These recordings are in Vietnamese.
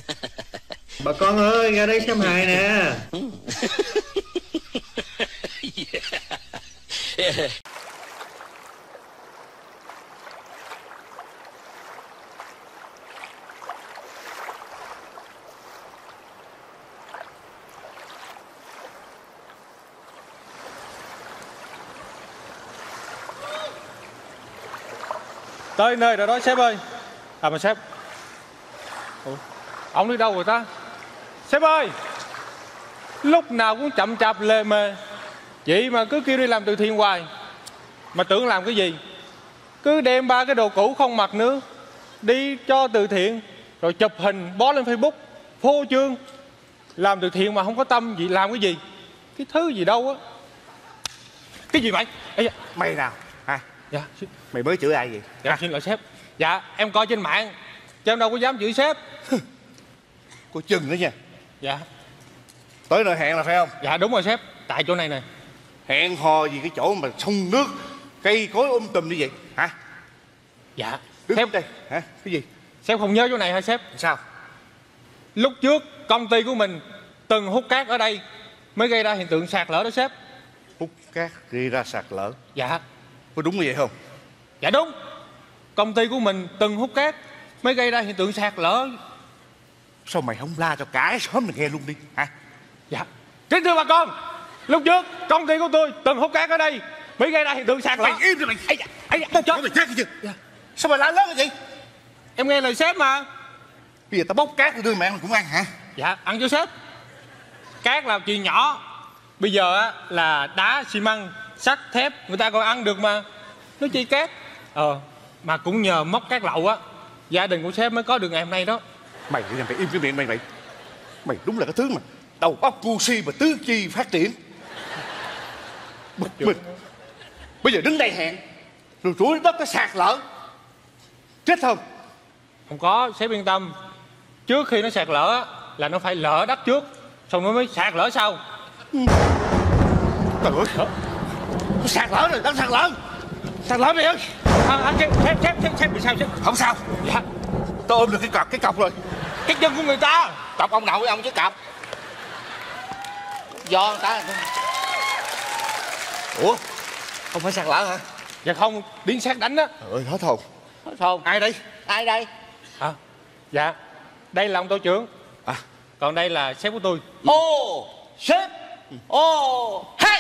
Bà con ơi, ra đây xem hài nè. Tới nơi rồi đó sếp ơi. À mà sếp. Ủa, ông đi đâu rồi ta? Sếp ơi, lúc nào cũng chậm chạp lề mề, vậy mà cứ kêu đi làm từ thiện hoài. Mà tưởng làm cái gì? Cứ đem ba cái đồ cũ không mặc nữa, đi cho từ thiện, rồi chụp hình bó lên Facebook, phô trương. Làm từ thiện mà không có tâm gì làm cái gì? Cái thứ gì đâu á. Cái gì mày? Ê da. Mày nào hả? Dạ. Mày mới chửi ai vậy? Dạ xin lỗi sếp. Dạ em coi trên mạng, chứ em đâu có dám chửi sếp. Cô chừng đó nha. Dạ. Tới nơi hẹn là phải không? Dạ đúng rồi sếp, tại chỗ này nè. Hẹn hò gì cái chỗ mà sông nước cây cối tùm như vậy hả? Dạ. Đứng Sếp đây hả? Cái gì? Sếp không nhớ chỗ này hả sếp? Sao? Lúc trước công ty của mình từng hút cát ở đây mới gây ra hiện tượng sạt lở đó sếp. Hút cát gây ra sạt lở? Dạ. Có đúng như vậy không? Dạ đúng. Công ty của mình từng hút cát mới gây ra hiện tượng sạt lở. Sao mày không la cho cả xóm này nghe luôn đi hả? Dạ. Kính thưa bà con, lúc trước công ty của tôi từng hút cát ở đây mới gây ra hiện tượng sạt lở. Mày im đi mày. Ây da, chết. Mày chết chưa? Dạ. Sao mày la lớn cái gì? Em nghe lời sếp mà. Bây giờ tao bốc cát đưa mẹ mày cũng ăn hả? Dạ ăn cho sếp. Cát là chuyện nhỏ, bây giờ á là đá xi măng sắt thép người ta còn ăn được mà, nói chi cát. Mà cũng nhờ móc cát lậu á, gia đình của sếp mới có được ngày hôm nay đó. Mày im cái miệng mày. Mày đúng là cái thứ mà đầu óc ngu si mà tứ chi phát triển. Bực mình. Bây giờ đứng đây hẹn rồi rủi đất nó sạt lở, chết không? Không có, sếp yên tâm. Trước khi nó sạt lở á là nó phải lở đất trước, xong nó mới sạt lở sau. Trời ơi, nó sạt lở rồi, sạt lở. Sạt lở mày ơi. Sếp bị sao sếp? Không sao. Dạ. Tôi ôm được cái cọc rồi. Cái chân của người ta. Cọc ông nội ông chứ cọc. Do người ta. Ủa, không phải sạt lở hả? Dạ không, điên sát đánh á. Trời ơi, hết hồn. Hết hồn. Ai đây? Ai đây? Dạ, đây là ông tổ trưởng. Còn đây là sếp của tôi. Ô, sếp. Ô, hey.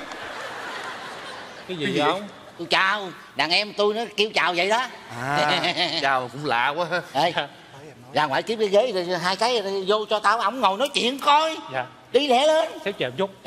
Cái gì vậy ông? Tôi chào, đàn em tôi nó kêu chào vậy đó. Chào cũng lạ quá ha. Ê, ra ngoài kiếm cái ghế rồi hai cái rồi vô cho tao, ổng ngồi nói chuyện coi. Dạ. Đi lẹ lên. Sếp chờ một chút.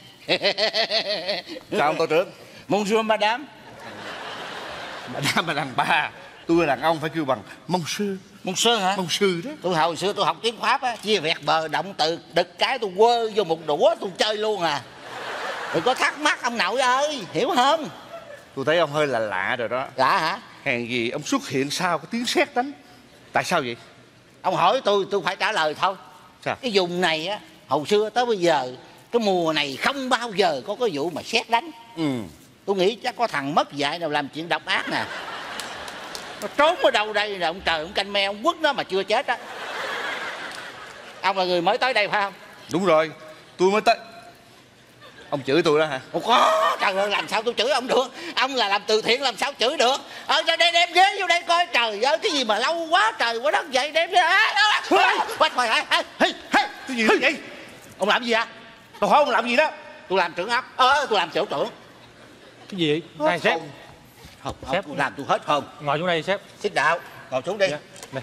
Chào ông tổ trưởng. Bonjour madame. Madame là đàn bà, tôi là đàn ông phải kêu bằng mông sư. Môn sư hả? Mông sư đó. Tôi hồi xưa tôi học tiếng Pháp á, chia vẹt bờ động từ đực cái tôi quơ vô một đũa tôi chơi luôn à. Đừng có thắc mắc ông nội ơi, hiểu không? Tôi thấy ông hơi là lạ rồi đó. Dạ hả? Hèn gì ông xuất hiện sau cái tiếng sét đánh. Tại sao vậy? Ông hỏi tôi phải trả lời thôi. Sao? Cái vùng này á, hồi xưa tới bây giờ cái mùa này không bao giờ có cái vụ mà sét đánh. Tôi nghĩ chắc có thằng mất dạy nào làm chuyện độc ác nè. Nó trốn ở đâu đây rồi ông trời, ông canh me ông quất nó mà chưa chết á. Ông là người mới tới đây phải không? Đúng rồi, tôi mới tới. Ông chửi tôi đó hả? Không có, trời ơi làm sao tôi chửi ông được. Ông là làm từ thiện làm sao chửi được. Ra đây đem ghế vô đây coi, trời ơi cái gì mà lâu quá trời quá đất vậy, đem ghế. Cái gì vậy? Ông làm gì à? Tôi hỏi ông làm gì đó? Tôi làm trưởng ấp. Tôi làm tiểu trưởng. Cái gì vậy? Này sếp. Không, sếp làm tôi hết hồn. Ngồi xuống đây sếp. Xích đạo, ngồi xuống đi. Dạ. Này.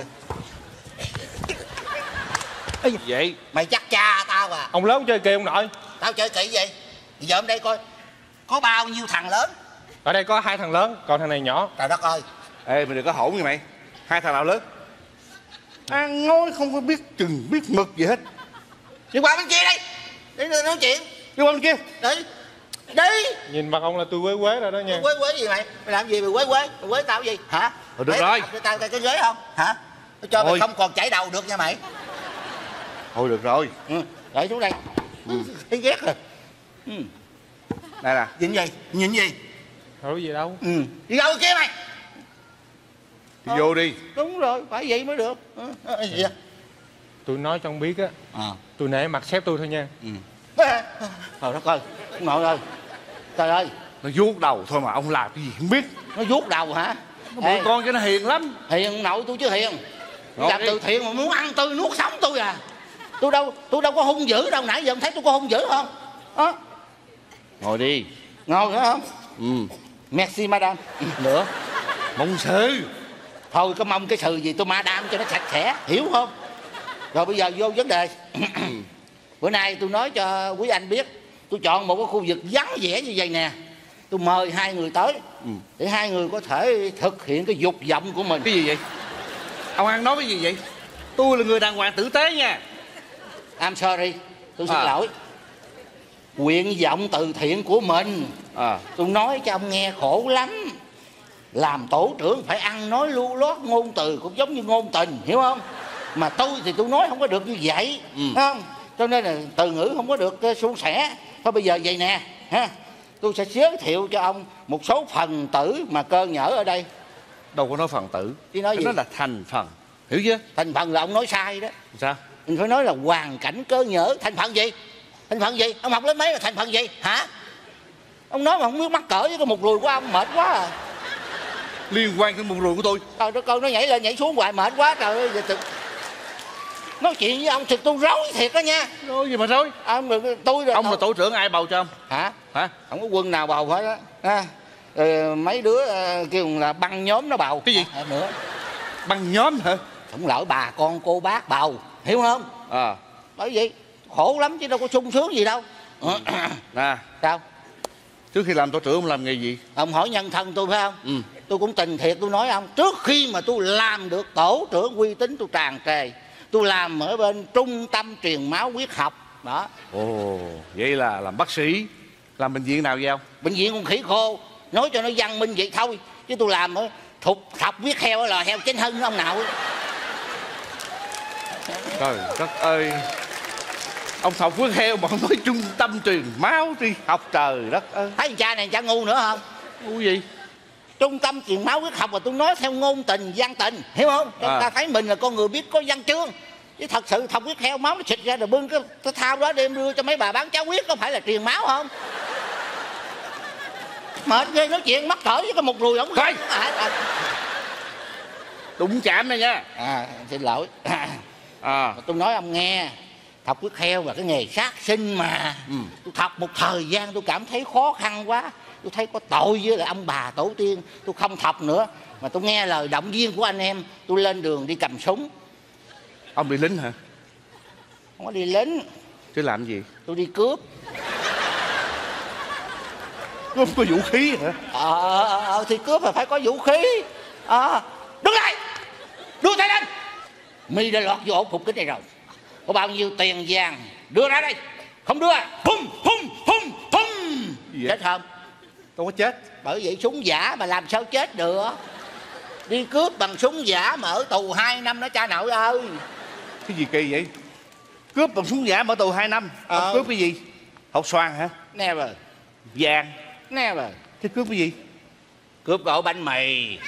Gì vậy? Mày chắc cha tao à? Ông lớn chơi kìa ông nội. Tao chơi kỹ gì? Giờ hôm đây coi có bao nhiêu thằng lớn. Ở đây có 2 thằng lớn, còn thằng này nhỏ. Trời đất ơi. Ê mày đừng có hỗn như mày. 2 thằng nào lớn? Ăn nói không có biết chừng biết mực gì hết. Đi qua bên kia đi. Đi nói chuyện. Đi qua bên kia. Đi. Nhìn mặt ông là tôi quế quế rồi đó nha. Quế gì mày? Mày làm gì mày quế tao gì? Hả? Được rồi. Tao cái ghế không? Hả? Tao cho mày không còn chảy đầu được nha mày. Thôi được rồi. Để xuống đây. Thấy ghét rồi. Đây nè. Nhìn gì? Thôi gì đâu. Đi đâu kia mày? Đi vô đi. Đúng rồi, phải vậy mới được. Gì vậy? Tôi nói cho ông biết á, tôi nể mặt sếp tôi thôi nha. Trời đất ơi, ông nội ơi, trời ơi. Nó vuốt đầu thôi mà ông làm cái gì không biết. Nó vuốt đầu hả? Bữa con cho nó hiền lắm. Hiền nội tôi chứ hiền. Ngọt Làm đi. từ thiện mà muốn ăn tôi nuốt sống tôi à. Tôi đâu có hung dữ đâu. Nãy giờ ông thấy tôi có hung dữ không? Đó. Ngồi đi. Ngồi nữa không? Merci madame. Nữa. Mong sự. Thôi có mong cái sự gì tôi madame cho nó sạch sẽ, hiểu không? Rồi bây giờ vô vấn đề. Bữa nay tôi nói cho quý anh biết, tôi chọn một cái khu vực vắng vẻ như vậy nè. Tôi mời hai người tới để hai người có thể thực hiện cái dục vọng của mình. Cái gì vậy? Ông ăn nói cái gì vậy? Tôi là người đàng hoàng tử tế nha. I'm sorry, tôi xin lỗi. Nguyện vọng từ thiện của mình, tôi nói cho ông nghe khổ lắm. Làm tổ trưởng phải ăn nói lưu loát, ngôn từ cũng giống như ngôn tình, hiểu không? Mà tôi thì tôi nói không có được như vậy, không? Cho nên là từ ngữ không có được suôn sẻ. Thôi bây giờ vậy nè, ha, tôi sẽ giới thiệu cho ông một số phần tử mà cơ nhở ở đây. Đâu có nói phần tử. Chứ nói gì? Nó là thành phần. Hiểu chưa? Thành phần là ông nói sai đó. Sao? Mình phải nói là hoàn cảnh cơ nhở. Thành phần gì? Thành phần gì? Ông học lớp mấy là thành phần gì? Hả? Ông nói mà không biết mắc cỡ với cái một ruồi của ông mệt quá à. Liên quan tới một ruồi của tôi. Trời đất ơi, nó nhảy lên nhảy xuống hoài mệt quá trời ơi. Nói chuyện với ông thì tôi rối thiệt đó nha. Rối gì mà rối? Tôi rồi. Ông là tổ trưởng ai bầu cho ông? Hả? Hả? Không có quân nào bầu hết á. Mấy đứa kêu là băng nhóm nó bầu. Cái gì? Nữa. Băng nhóm hả? Không lỡ bà con cô bác bầu, hiểu không? Bởi vậy khổ lắm chứ đâu có sung sướng gì đâu. Nè. Sao? Trước khi làm tổ trưởng ông làm nghề gì? Ông hỏi nhân thân tôi phải không? Tôi cũng tình thiệt tôi nói ông. Trước khi mà tôi làm được tổ trưởng uy tín tôi tràn trề, tôi làm ở bên trung tâm truyền máu huyết học đó. Ồ, vậy là làm bác sĩ. Làm bệnh viện nào vậy ông? Bệnh viện con khỉ khô. Nói cho nó văn minh vậy thôi, chứ tôi làm ở thọc huyết heo ở lò heo Chánh Hưng ông nào. Trời đất ơi. Ông thọc huyết heo mà không nói trung tâm truyền máu đi học, trời đất ơi. Thấy cha này cha ngu nữa không? Ngu gì? Trung tâm truyền máu huyết học mà tôi nói theo ngôn tình văn tình, hiểu không? Cho người ta thấy mình là con người biết có văn chương. Chứ thật sự thọc huyết heo máu nó xịt ra rồi bưng cái thao đó đem đưa cho mấy bà bán cháo huyết, có phải là truyền máu không? Mệt ghê, nói chuyện mắc cỡ với cái một ruồi ổng Thôi. Đụng chạm này nha. Xin lỗi. Tôi nói ông nghe, thọc huyết heo là cái nghề sát sinh mà. Tôi thọc một thời gian tôi cảm thấy khó khăn quá, tôi thấy có tội với lại ông bà tổ tiên, tôi không thọc nữa. Mà tôi nghe lời động viên của anh em, tôi lên đường đi cầm súng. Ông đi lính hả? Không có đi lính. Chứ làm gì? Tôi đi cướp. Cướp có vũ khí hả? Thì cướp là phải có vũ khí. Đứng lại, đưa tay lên. Mi đã lọt vô ổ phục kính này rồi, có bao nhiêu tiền vàng đưa ra đây. Không đưa, hum. Chết không? Đâu có chết. Bởi vậy súng giả mà làm sao chết được. Đi cướp bằng súng giả mà ở tù 2 năm đó cha nội ơi. Cái gì kỳ vậy? Cướp bằng súng giả mở tù 2 năm. Ông cướp cái gì? Hột xoàn hả? Never. Vàng. Never. Thế cướp cái gì? Cướp ổ bánh mì.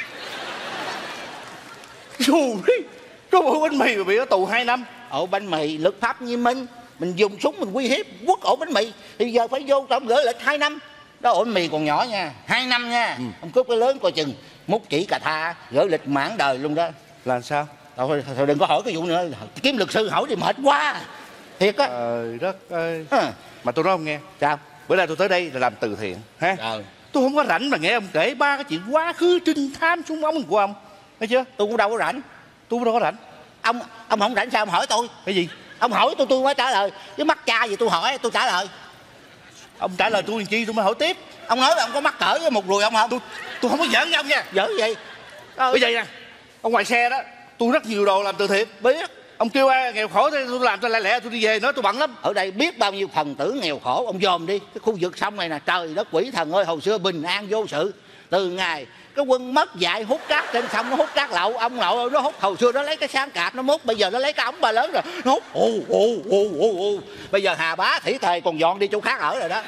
Dù đi. Cướp ổ bánh mì mà bị ở tù 2 năm. Ổ bánh mì luật pháp nghiêm minh. Mình dùng súng mình uy hiếp quất ổ bánh mì thì giờ phải vô trong gửi lịch 2 năm. Đó ổ bánh mì còn nhỏ nha, 2 năm nha. Ông cướp cái lớn coi chừng múc chỉ cà tha gửi lịch mãn đời luôn đó. Là sao? Thôi đừng có hỏi cái vụ nữa, kiếm luật sư hỏi thì mệt quá. Thiệt á. Trời đất ơi. Mà tôi nói ông nghe. Sao? Bữa nay tôi tới đây là làm từ thiện ha. Tôi không có rảnh mà nghe ông kể ba cái chuyện quá khứ trinh thám súng ống của ông. Thấy chưa? Tôi cũng đâu có rảnh. Tôi cũng đâu có rảnh. Ông không rảnh sao ông hỏi tôi? Cái gì? Ông hỏi tôi mới trả lời. Chứ mắc cha gì tôi hỏi tôi trả lời. Ông trả lời tôi làm chi tôi mới hỏi tiếp. Ông nói là ông có mắc cỡ với một ruồi ông không? Tôi không có giỡn với ông nha. Giỡn gì? Bây giờ nè, ông ngoài xe đó, tôi rất nhiều đồ làm từ thiện. Biết. Ông kêu ai nghèo khổ thì tôi làm cho lẹ lẹ tôi đi về, nói tôi bận lắm. Ở đây biết bao nhiêu phần tử nghèo khổ. Ông dòm đi cái khu vực sông này nè, trời đất quỷ thần ơi, hồi xưa bình an vô sự. Từ ngày cái quân mất dạy hút cát trên sông, nó hút cát lậu. Ông nội nó hút, hồi xưa nó lấy cái sáng cạp nó múc, bây giờ nó lấy cái ống ba lớn rồi nó hút. Bây giờ Hà Bá Thủy Tề còn dọn đi chỗ khác ở rồi đó.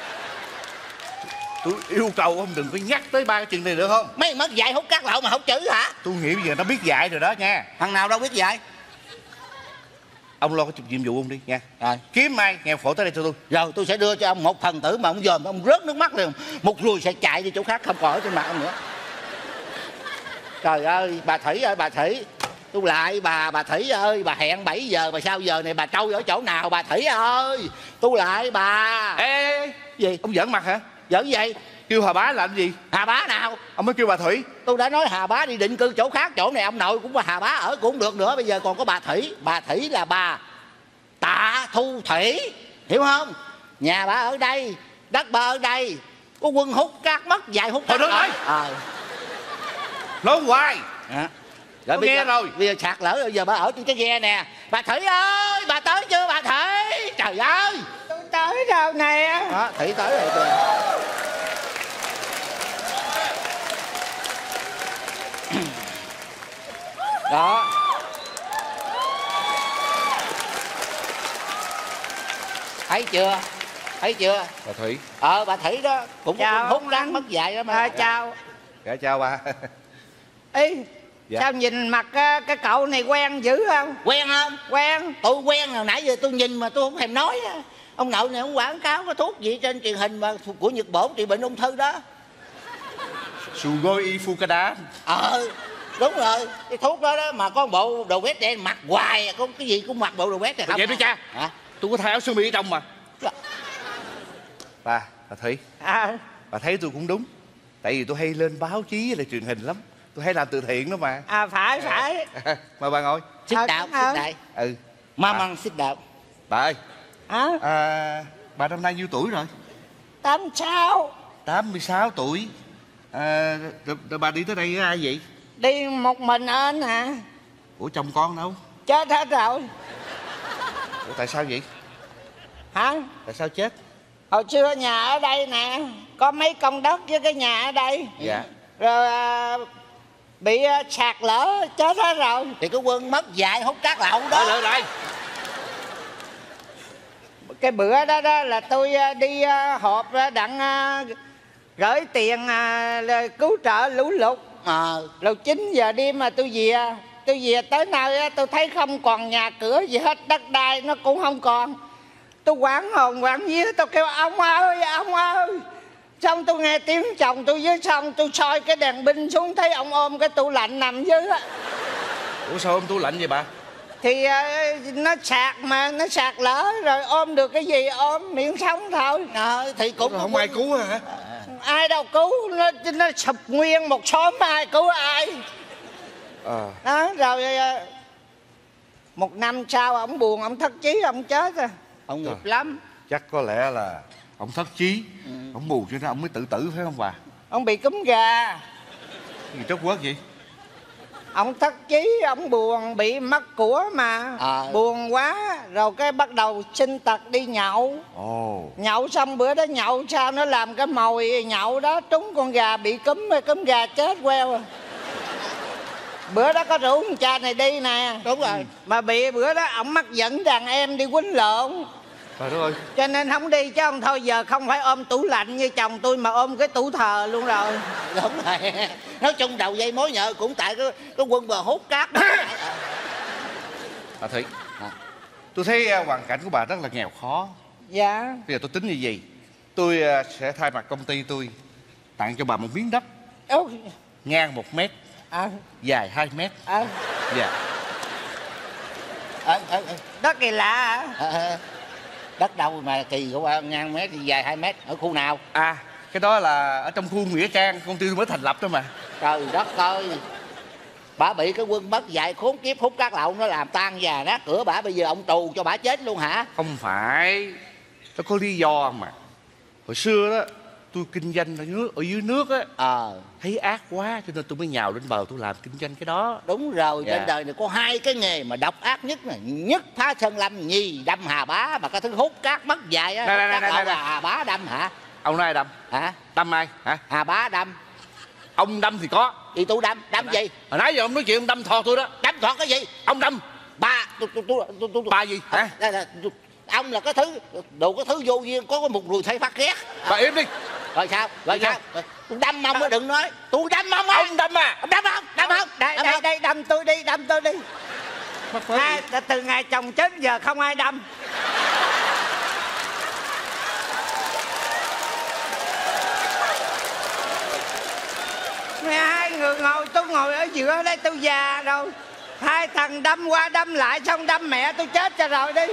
Tôi yêu cầu ông đừng có nhắc tới ba cái chuyện này được không? Mấy mất dạy hút cát lậu mà không chữ hả? Tôi nghĩ bây giờ nó biết dạy rồi đó nha. Thằng nào đâu biết dạy. ông lo cái nhiệm vụ ông đi nha. Rồi. Kiếm mai nghèo khổ tới đây cho tôi. Rồi tôi sẽ đưa cho ông một phần tử mà ông dòm ông rớt nước mắt liền. Một ruồi sẽ chạy đi chỗ khác không còn ở trên mặt ông nữa. Trời ơi bà Thủy ơi bà Thủy. Tôi lại bà Thủy ơi, bà hẹn 7 giờ mà sao giờ này bà trôi ở chỗ nào bà Thủy ơi. Tôi lại bà. Ê, gì? ông giỡn mặt hả? Giỡn gì? Kêu Hà Bá làm gì? Hà Bá nào? Ông mới kêu bà Thủy. Tôi đã nói Hà Bá đi định cư chỗ khác, chỗ này ông nội cũng có Hà Bá ở cũng được nữa. Bây giờ còn có bà Thủy. Bà Thủy là bà Tạ Thu Thủy, hiểu không? Nhà bà ở đây, đất bà ở đây. Có quân hút cát mất dài hút cát. Thôi được rồi. Nói hoài. Rồi nghe giờ, rồi. bây giờ sạt lở rồi giờ bà ở trên cái ghe nè. Bà Thủy ơi, bà tới chưa bà Thủy? Trời ơi. Tôi tới đâu nè. Đó, Thủy tới rồi kìa. Đó. Thấy chưa? Thấy chưa? Bà Thủy. Bà Thủy đó cũng có Chào. hút rắn mất dạy đó mà. Chào. Dạ chào bà. Ê, Dạ. sao nhìn mặt cái cậu này quen dữ không? Quen không? Quen. Tôi quen rồi, nãy giờ tôi nhìn mà tôi không thèm nói. Ông nội này ông quảng cáo có thuốc gì trên truyền hình mà của Nhật Bản trị bệnh ung thư đó. Sugoi Fukada. Đúng rồi, cái thuốc đó đó mà có bộ đồ vest đen mặc hoài, có cái gì cũng mặc bộ đồ vest này không? Vậy đi cha. Hả? Tôi có thay áo sơ mi ở trong mà. Bà Thủy. Bà thấy tôi cũng đúng. Tại vì tôi hay lên báo chí với lại truyền hình lắm. Tôi hay làm từ thiện đó mà. Phải. Mời bà ngồi. Sit down, sit đại. Mama sit down. Bà ơi. Hả? Bà năm nay nhiêu tuổi rồi? 86. 86 tuổi. Rồi bà đi tới đây với ai vậy? Đi một mình anh hả? Ủa chồng con đâu? Chết hết rồi. Ủa tại sao vậy? Hả? Tại sao chết? Hồi xưa nhà ở đây nè, có mấy công đất với cái nhà ở đây. Dạ. Rồi bị sạt lở chết hết rồi. Thì cái quân mất dạy hút cát lậu đó. Rồi lại. Cái bữa đó là tôi đi họp đặng gửi tiền cứu trợ lũ lụt. Rồi 9 giờ đêm mà tôi về tới nơi tôi thấy không còn nhà cửa gì hết, đất đai nó cũng không còn. Tôi hoảng hồn hoảng vía, tôi kêu ông ơi. Xong tôi nghe tiếng chồng tôi dưới sông, tôi soi cái đèn pin xuống thấy ông ôm cái tủ lạnh nằm dưới á. Ủa sao ôm tủ lạnh vậy bà? Thì nó sạt lở rồi ôm được cái gì ôm miệng sống thôi. Thì cũng không ai cứu hả? Ai đâu cứu, nó sụp nguyên một xóm, ai cứu ai. Đó rồi một năm sau ông buồn, ông thất chí, ông chết rồi. Ông nghiệp lắm. Chắc có lẽ là ông thất chí, ông buồn cho nên ông mới tự tử phải không bà? Ông bị cúm gà. Gì tróc quất vậy? Ông thất chí, ông buồn, bị mất của mà. Buồn quá, rồi cái bắt đầu sinh tật đi nhậu. Nhậu xong bữa đó nhậu sao nó làm cái mồi nhậu đó trúng con gà bị cúm gà chết queo. Bữa đó có rủ con cha này đi nè. Đúng rồi. Mà bị bữa đó ổng mắc dẫn đàn em đi quýnh lộn. Trời đất ơi. Cho nên không đi chứ ông thôi giờ không phải ôm tủ lạnh như chồng tôi mà ôm cái tủ thờ luôn rồi. Đúng rồi. Nói chung đầu dây mối nhợ cũng tại cái quân bờ hút cát đó. Bà Thủy, tôi thấy hoàn cảnh của bà rất là nghèo khó. Dạ. Bây giờ tôi tính như gì? Tôi sẽ thay mặt công ty tôi tặng cho bà một miếng đất ngang 1 mét, dài 2 mét. Dạ. Đất kỳ lạ hả? Đất đâu mà kỳ của ngang mét thì dài 2 mét. Ở khu nào? Cái đó là ở trong khu Nghĩa Trang, công ty tôi mới thành lập đó mà. Trời đất ơi. Bà bị cái quân mất dạy khốn kiếp hút cát lậu nó làm tan nhà nát cửa bà, bây giờ ông tù cho bà chết luôn hả? Không phải, nó có lý do mà. Hồi xưa đó tôi kinh doanh ở dưới nước á, thấy ác quá cho nên tôi mới nhào lên bờ tôi làm kinh doanh cái đó. Đúng rồi. Trên đời này có 2 cái nghề mà độc ác nhất này. Nhất phá sơn lâm, nhì đâm Hà Bá. Mà cái thứ hút cát mất dạy á, cát lậu Hà Bá đâm hả? Ông nói ai đâm? Hả? Đâm ai hả? Hà Bá đâm. Ông đâm thì có. Thì tôi đâm gì? Hồi nãy giờ ông nói chuyện ông đâm thò tôi đó. Đâm thọt cái gì? Ông đâm. Bà Bà gì hả? Ông là cái thứ đồ cái thứ vô duyên, có một người thấy phát ghét. Bà im đi. Rồi sao? Tôi đâm ông mới đừng nói. Tôi đâm ông. Ông đâm à? Ông đâm không? Đâm không? Đây đâm tôi đi. Từ ngày chồng chết giờ không ai đâm. Hai người ngồi, tôi ngồi ở giữa đây, tôi già rồi. Hai thằng đâm qua đâm lại, xong đâm mẹ tôi chết cho rồi đi.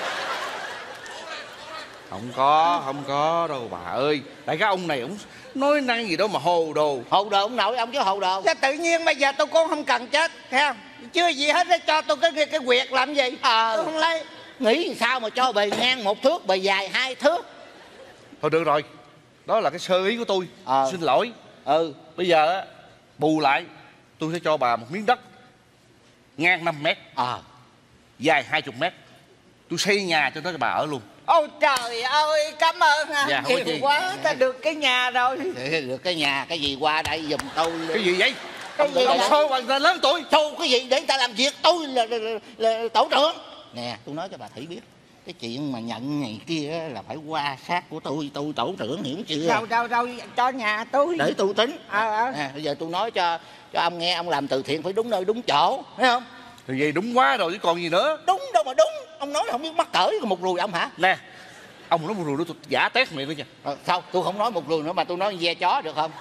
Không có đâu bà ơi. Tại cái ông này ông nói năng gì đó mà hồ đồ. Hồ đồ ông nội, ông chứ hồ đồ. Chứ tự nhiên bây giờ tôi cũng không cần chết, thấy không? Chưa gì hết, cho tôi cái quyệt làm gì? Tôi không lấy. Nghĩ sao mà cho bề ngang 1 thước, bề dài 2 thước. Thôi được rồi, đó là cái sơ ý của tôi. Xin lỗi. Bây giờ á, bù lại tôi sẽ cho bà một miếng đất ngang 5 mét, dài 20 mét. Tôi xây nhà cho nó cho bà ở luôn. Ôi trời ơi, cảm ơn anh. Dạ, nhiều quá, ta được cái nhà rồi. Được cái nhà, cái gì qua đây giùm tôi. Cái gì vậy? Cái gì ông vậy? xô bà lớn tuổi. Xô cái gì để người ta làm việc? Tôi là tổ trưởng. Nè, tôi nói cho bà Thủy biết, cái chuyện mà nhận ngày kia là phải qua sát của tôi tổ trưởng, hiểu chưa? Đâu cho nhà tôi để tôi tính. Nè, bây giờ tôi nói cho ông nghe, ông làm từ thiện phải đúng nơi đúng chỗ, thấy không? Thì vậy đúng quá rồi chứ còn gì nữa. Đúng đâu mà đúng, ông nói không biết mắc cỡ một rùi ông hả? Nè, ông nói một rùi đó tôi giả tét miệng thôi nha. Sao tôi không nói một rùi nữa mà tôi nói ve chó được không?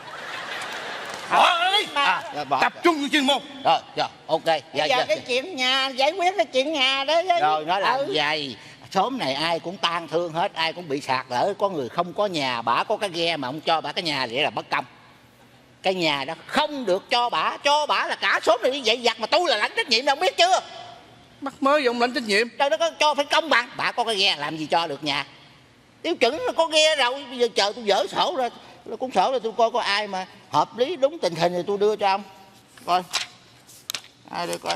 Bỏ nó đi. Tập trung vào chuyên môn. Rồi, ok. Bây giờ cái chuyện nhà, giải quyết cái chuyện nhà đó. Rồi nó làm vậy. Xóm này ai cũng tan thương hết, ai cũng bị sạt lở. Có người không có nhà, bả có cái ghe mà ông cho bả cái nhà, vậy là bất công. Cái nhà đó không được cho bả là cả xóm này đi vậy giặt, mà tôi là lãnh trách nhiệm, ông biết chưa? Mắc mới ông lãnh trách nhiệm. Trời đất ơi, cho phải công bằng. Bả có cái ghe làm gì cho được nhà. Tiêu chuẩn là có ghe rồi, bây giờ chờ tôi dỡ sổ ra, cuốn sổ ra tôi coi có ai mà hợp lý đúng tình hình thì tôi đưa cho ông. Coi. Ai đây coi.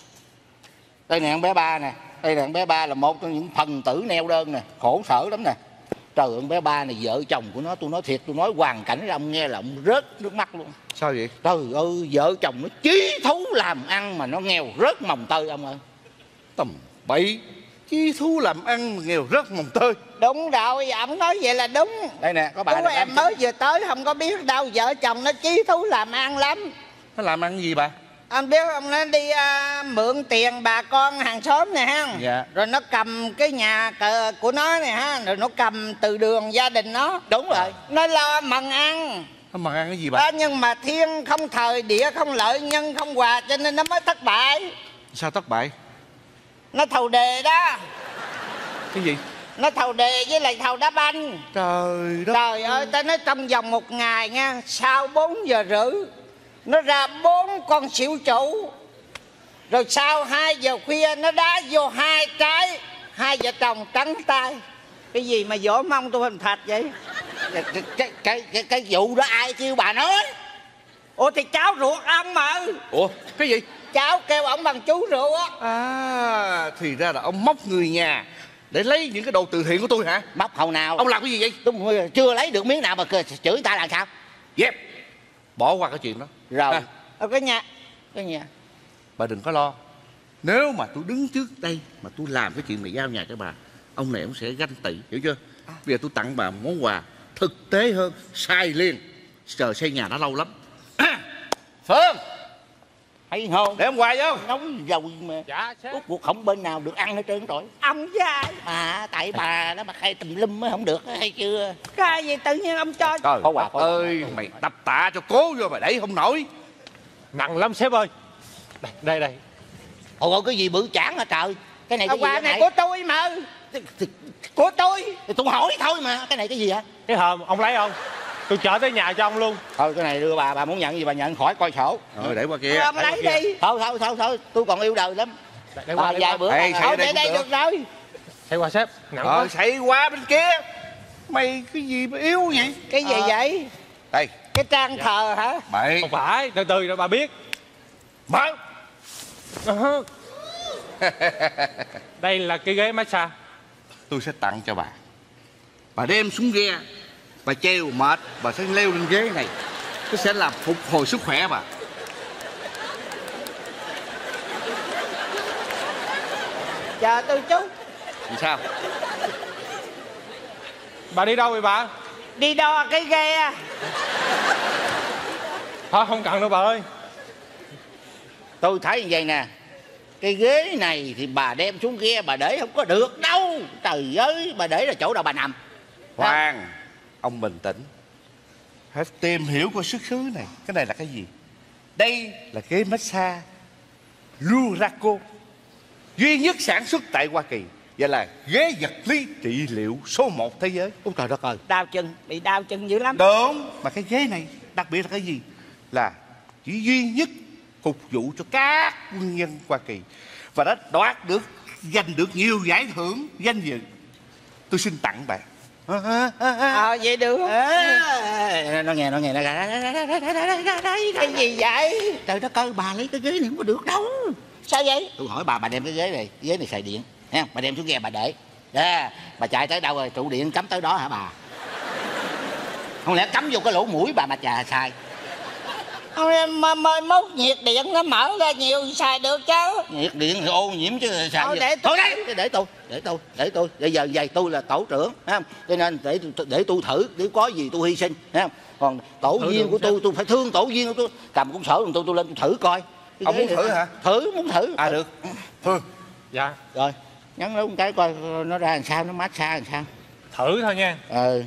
Đây nè, con bé Ba nè. Đây là con bé Ba là một trong những phần tử neo đơn nè, khổ sở lắm nè. Trời ơi, con bé Ba này vợ chồng của nó, tôi nói thiệt, tôi nói hoàn cảnh ra ông nghe là ông rớt nước mắt luôn. Sao vậy? Trời ơi, vợ chồng nó chí thú làm ăn mà nó nghèo rớt mồng tơi ông ơi. Tầm bậy, chí thú làm ăn mà nghèo rớt mồng tơi. Đúng rồi, ông nói vậy là đúng. Đây nè, có bà. Chú em mới vừa tới không có biết đâu, vợ chồng nó chí thú làm ăn lắm. Nó làm ăn gì bà? Anh biết ông, nó đi mượn tiền bà con hàng xóm này ha. Dạ. Rồi nó cầm cái nhà của nó này ha, rồi nó cầm từ đường gia đình nó. Đúng rồi. Nó lo mần ăn. Nó mần ăn cái gì bà? Nhưng mà thiên không thời, địa không lợi, nhân không hòa, cho nên nó mới thất bại. Sao thất bại? Nó thầu đề đó. Cái gì? Nó thầu đề với lại thầu đá banh. Trời đất. Trời ơi, ta nói trong vòng 1 ngày nha, sau 4 giờ rưỡi nó ra 4 con xỉu chủ. Rồi sau 2 giờ khuya nó đá vô 2 trái, 2 vợ chồng trắng tay. Cái gì mà vỗ mông tôi hình thạch vậy? Cái vụ đó ai kêu bà nói? Ủa thì cháu ruột ông mà. Ủa cái gì? Cháu kêu ổng bằng chú ruột á. Thì ra là ông móc người nhà để lấy những cái đồ từ thiện của tôi hả? Móc hồi nào? Ông làm cái gì vậy? Tôi chưa lấy được miếng nào mà chửi người ta là sao? Dẹp. Bỏ qua cái chuyện đó. Rồi. Ở cái nhà. Bà đừng có lo. Nếu mà tôi đứng trước đây mà tôi làm cái chuyện này giao nhà cho bà, ông này ông sẽ ganh tị, hiểu chưa? Bây giờ tôi tặng bà một món quà thực tế hơn, xài liền. Chờ xây nhà đã lâu lắm. Phương, hay không? để ông quà vô. Nói rồi mà. Dạ sếp. Rốt cuộc không bên nào được ăn hết trơn rồi. Ông dài. Mà tại bà đó mà khai tùm lum mới không được, hay chưa? Cái gì tự nhiên ông cho. Trời Có quà, có quà. ơi, mày đập tạ cho cố vô mà đẩy không nổi. Nặng lắm sếp ơi. Đây. Ôi cái gì bự chảng hả trời? Cái này cái gì quà vậy này của tôi mà. Của tôi. Thì tôi hỏi thôi mà. Cái này cái gì hả? Cái hòm ông lấy không? Tôi chở tới nhà cho ông luôn. Thôi cái này đưa bà muốn nhận gì bà nhận, khỏi coi sổ. Rồi để qua kia. Ông lấy đi. Thôi tôi còn yêu đời lắm. Đây qua, Vài bữa. Ê, Thôi đây để đây cũng được rồi. Đây qua sếp. Nặng quá. Xảy quá bên kia. Mày cái gì mà yếu vậy? Cái gì vậy? Đây. Cái trang thờ hả? Mày. Không phải, từ từ rồi bà biết. Mở. Đây là cái ghế massage. Tôi sẽ tặng cho bà. Bà đem xuống ghe, bà treo mệt, bà sẽ leo lên ghế này. Nó sẽ làm phục hồi sức khỏe bà. Chờ tôi chút. Làm sao? Bà đi đâu vậy bà? Đi đo cái ghe. Thôi không cần đâu bà ơi. Tôi thấy như vậy nè, Cái ghế này thì bà đem xuống ghe bà để không có được đâu. Trời ơi, bà để là chỗ nào bà nằm. Khoan, ông bình tĩnh. Hãy tìm hiểu coi xuất xứ này. Cái này là cái gì? Đây là ghế massage Luraco, duy nhất sản xuất tại Hoa Kỳ. Và là ghế vật lý trị liệu số 1 thế giới. Ôi trời đất ơi. Đau chân, bị đau chân dữ lắm. Đúng. Mà cái ghế này đặc biệt là cái gì? Là chỉ duy nhất phục vụ cho các quân nhân Hoa Kỳ. Và đã giành được nhiều giải thưởng danh dự. Tôi xin tặng bạn. Vậy được. Nó nghe Cái gì vậy? trời đất ơi, bà lấy cái ghế này không có được đâu. Sao vậy? Tôi hỏi bà đem cái ghế này xài điện ha, bà đem xuống ghe bà để. Bà chạy tới đâu rồi trụ điện cắm tới đó hả bà? Không lẽ cắm vô cái lỗ mũi bà mà xài? Ông em mai mốt nhiệt điện nó mở ra nhiều xài được chứ. Nhiệt điện thì ô nhiễm chứ xài gì? Để Thôi đấy, để tôi. Bây giờ tôi là tổ trưởng, thấy không? Cho nên để tôi thử, nếu có gì tôi hy sinh, thấy không? Còn tổ viên của tôi phải thương tổ viên của tôi. Cầm cuốn sổ tôi lên tôi thử coi. Ông muốn thử hả? Muốn thử. À được. Phương. Dạ. Rồi, nhấn nó một cái coi nó ra làm sao, nó massage làm sao. Thử thôi nha.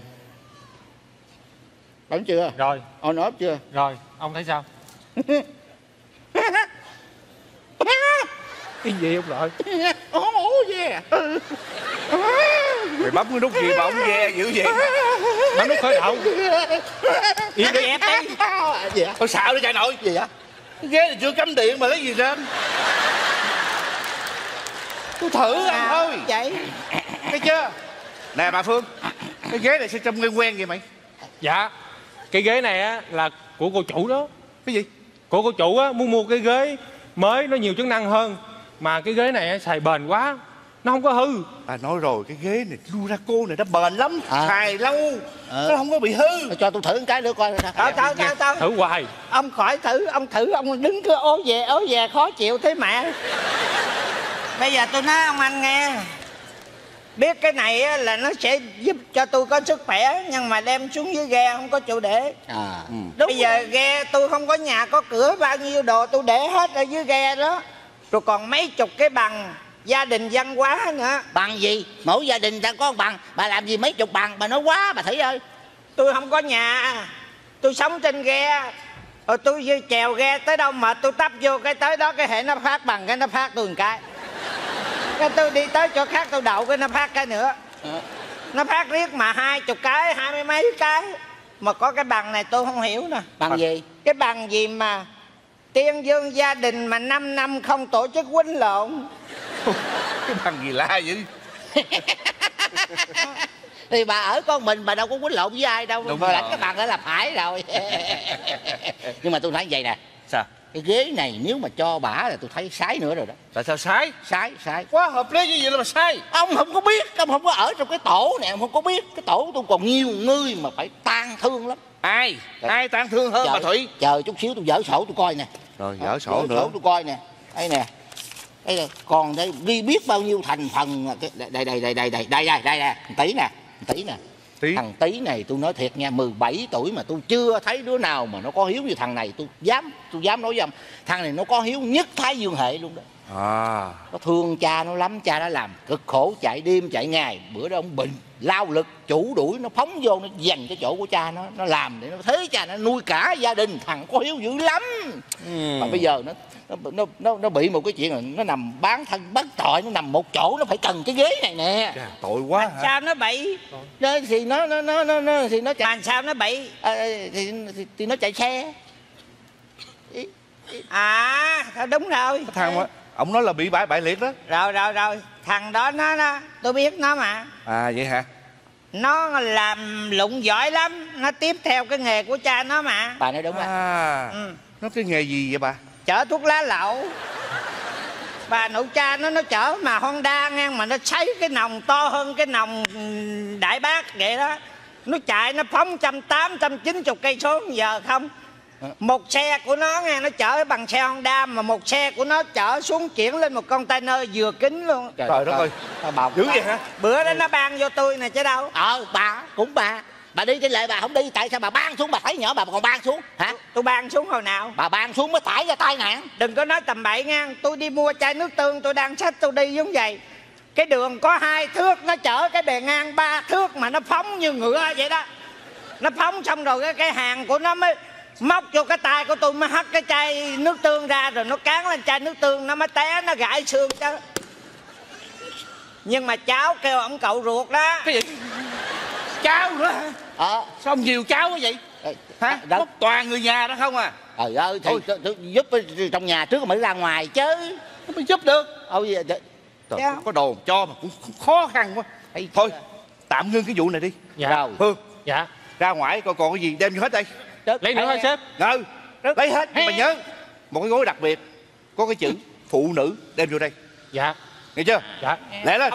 Bấm chưa? Rồi. On off chưa? Rồi, ông thấy sao? Cái gì ông nội? Yeah. Mày bấm cái nút gì mà ông ve dữ vậy? Bấm nút khởi động. Yên đi ép đi. Gì vậy? Thôi xạo đi chạy nội. Gì vậy? Cái ghế này chưa cắm điện mà lấy gì lên? Tôi thử anh thôi. Vậy Thấy chưa? Nè bà Phương, cái ghế này sao trông quen vậy mày? Dạ. Cái ghế này á là của cô chủ đó. Cái gì? Cô chủ á muốn mua cái ghế mới nó nhiều chức năng hơn. Mà cái ghế này á, xài bền quá, nó không có hư. Bà nói rồi, cái ghế này Luraco này nó bền lắm, xài lâu, nó không có bị hư. Cho tôi thử một cái nữa coi. Thôi. Thử hoài. Ông khỏi thử, ông đứng cứ ố về khó chịu thế mẹ. Bây giờ tôi nói ông anh nghe, biết cái này á, là nó sẽ giúp cho tôi có sức khỏe, nhưng mà đem xuống dưới ghe không có chỗ để. Bây giờ ghe tôi không có nhà có cửa, bao nhiêu đồ tôi để hết ở dưới ghe đó. Rồi còn mấy chục cái bằng gia đình văn hóa nữa. Bằng gì? Mỗi gia đình ta có bằng. Bà làm gì mấy chục bằng? Bà nói quá bà Thủy ơi. Tôi không có nhà, tôi sống trên ghe. Rồi tôi chèo ghe tới đâu mà tôi tấp vô cái tới đó, cái hệ nó phát bằng, cái nó phát tôi một cái. Cái tôi đi tới chỗ khác tôi đậu, cái nó phát cái nữa. Nó phát riết mà 20 cái, 20 mấy cái. Mà có cái bằng này tôi không hiểu nè. Bằng gì? Cái bằng gì mà tuyên dương gia đình mà 5 năm không tổ chức quýnh lộn. Cái bằng gì lạ vậy? Thì bà ở con mình, bà đâu có quýnh lộn với ai đâu. Đúng Bà rồi. lãnh cái bằng đó là phải rồi. Nhưng mà tôi thấy vậy nè. Sao? Cái ghế này nếu mà cho bả là tôi thấy sái nữa rồi đó. Tại sao sai? Sái. Quá hợp lý như vậy là mà sai. Ông không có biết, ông không có ở trong cái tổ này, ông không có biết. Cái tổ của tôi còn nhiều người mà phải tang thương lắm. Ai tang thương hơn bà Thủy? Chờ chút xíu tôi dở sổ tôi coi nè. Rồi dở sổ nữa. Tôi coi nè. Đây nè. Đây là còn đây ghi biết bao nhiêu thành phần. Đây nè, tí nè. Tí. Thằng Tí này tôi nói thiệt nha, 17 tuổi mà tôi chưa thấy đứa nào mà nó có hiếu như thằng này. Tôi dám nói với ông, thằng này nó có hiếu nhất Thái Dương hệ luôn đó. Nó thương cha nó lắm, cha đã làm cực khổ chạy đêm chạy ngày. Bữa đó ông bệnh lao lực chủ đuổi, nó phóng vô nó giành cái chỗ của cha nó làm để nó thế cha nó nuôi cả gia đình. Thằng có hiếu dữ lắm. Mà bây giờ nó bị một cái chuyện là nó nằm bán thân bất tội, nó nằm một chỗ, nó phải cần cái ghế này nè. Tội quá hả? Sao nó bậy? Thì nó chạy. Mà sao nó bậy? Thì nó chạy xe. Đúng rồi. Thằng mà ông nói là bị bại liệt đó. Rồi thằng đó nó tôi biết nó mà. Vậy hả? Nó làm lụng giỏi lắm, nó tiếp theo cái nghề của cha nó mà. Bà nói đúng rồi. Nó cái nghề gì vậy bà? Chở thuốc lá lậu. Bà nội cha nó chở mà Honda nghe, mà nó sấy cái nòng to hơn cái nòng Đại Bác vậy đó. Nó chạy nó phóng 180, 190 cây số giờ không. Một xe của nó nghe, nó chở bằng xe Honda, mà một xe của nó chở xuống chuyển lên một container vừa kính luôn. Trời đất ơi, dữ vậy hả? Bữa đó nó ban vô tôi nè chứ đâu. Bà Bà đi trên lệ bà không đi, tại sao bà ban xuống? Bà thấy nhỏ bà còn ban xuống hả? Tôi ban xuống hồi nào? Bà ban xuống mới tải ra tai nạn. Đừng có nói tầm bậy nha. Tôi đi mua chai nước tương, tôi đang xách tôi đi giống vậy. Cái đường có 2 thước, nó chở cái bề ngang 3 thước mà nó phóng như ngựa vậy đó. Nó phóng xong rồi cái hàng của nó mới móc vô cái tay của tôi, mới hất cái chai nước tương ra, rồi nó cán lên chai nước tương, nó mới té, nó gãy xương chứ. Nhưng mà cháu kêu ông cậu ruột đó. Cái gì? Cháu nữa hả? Sao nhiều cháu quá vậy? Hả? Đâu? Có toàn người nhà đó không à? Trời ơi, thì tôi giúp trong nhà trước mới ra ngoài chứ. Nó mới giúp được. Vậy Trời, có đồ cho mà cũng khó khăn quá. Thôi tạm ngưng cái vụ này đi. Dạ. Rồi. Hương, Dạ. ra ngoài còn cái gì đem vô hết đây. Lấy nữa hả sếp? Lấy hết, nhưng mà nhớ một cái gói đặc biệt có cái chữ phụ nữ đem vô đây, Dạ. nghe chưa? Dạ. Lẹ lên.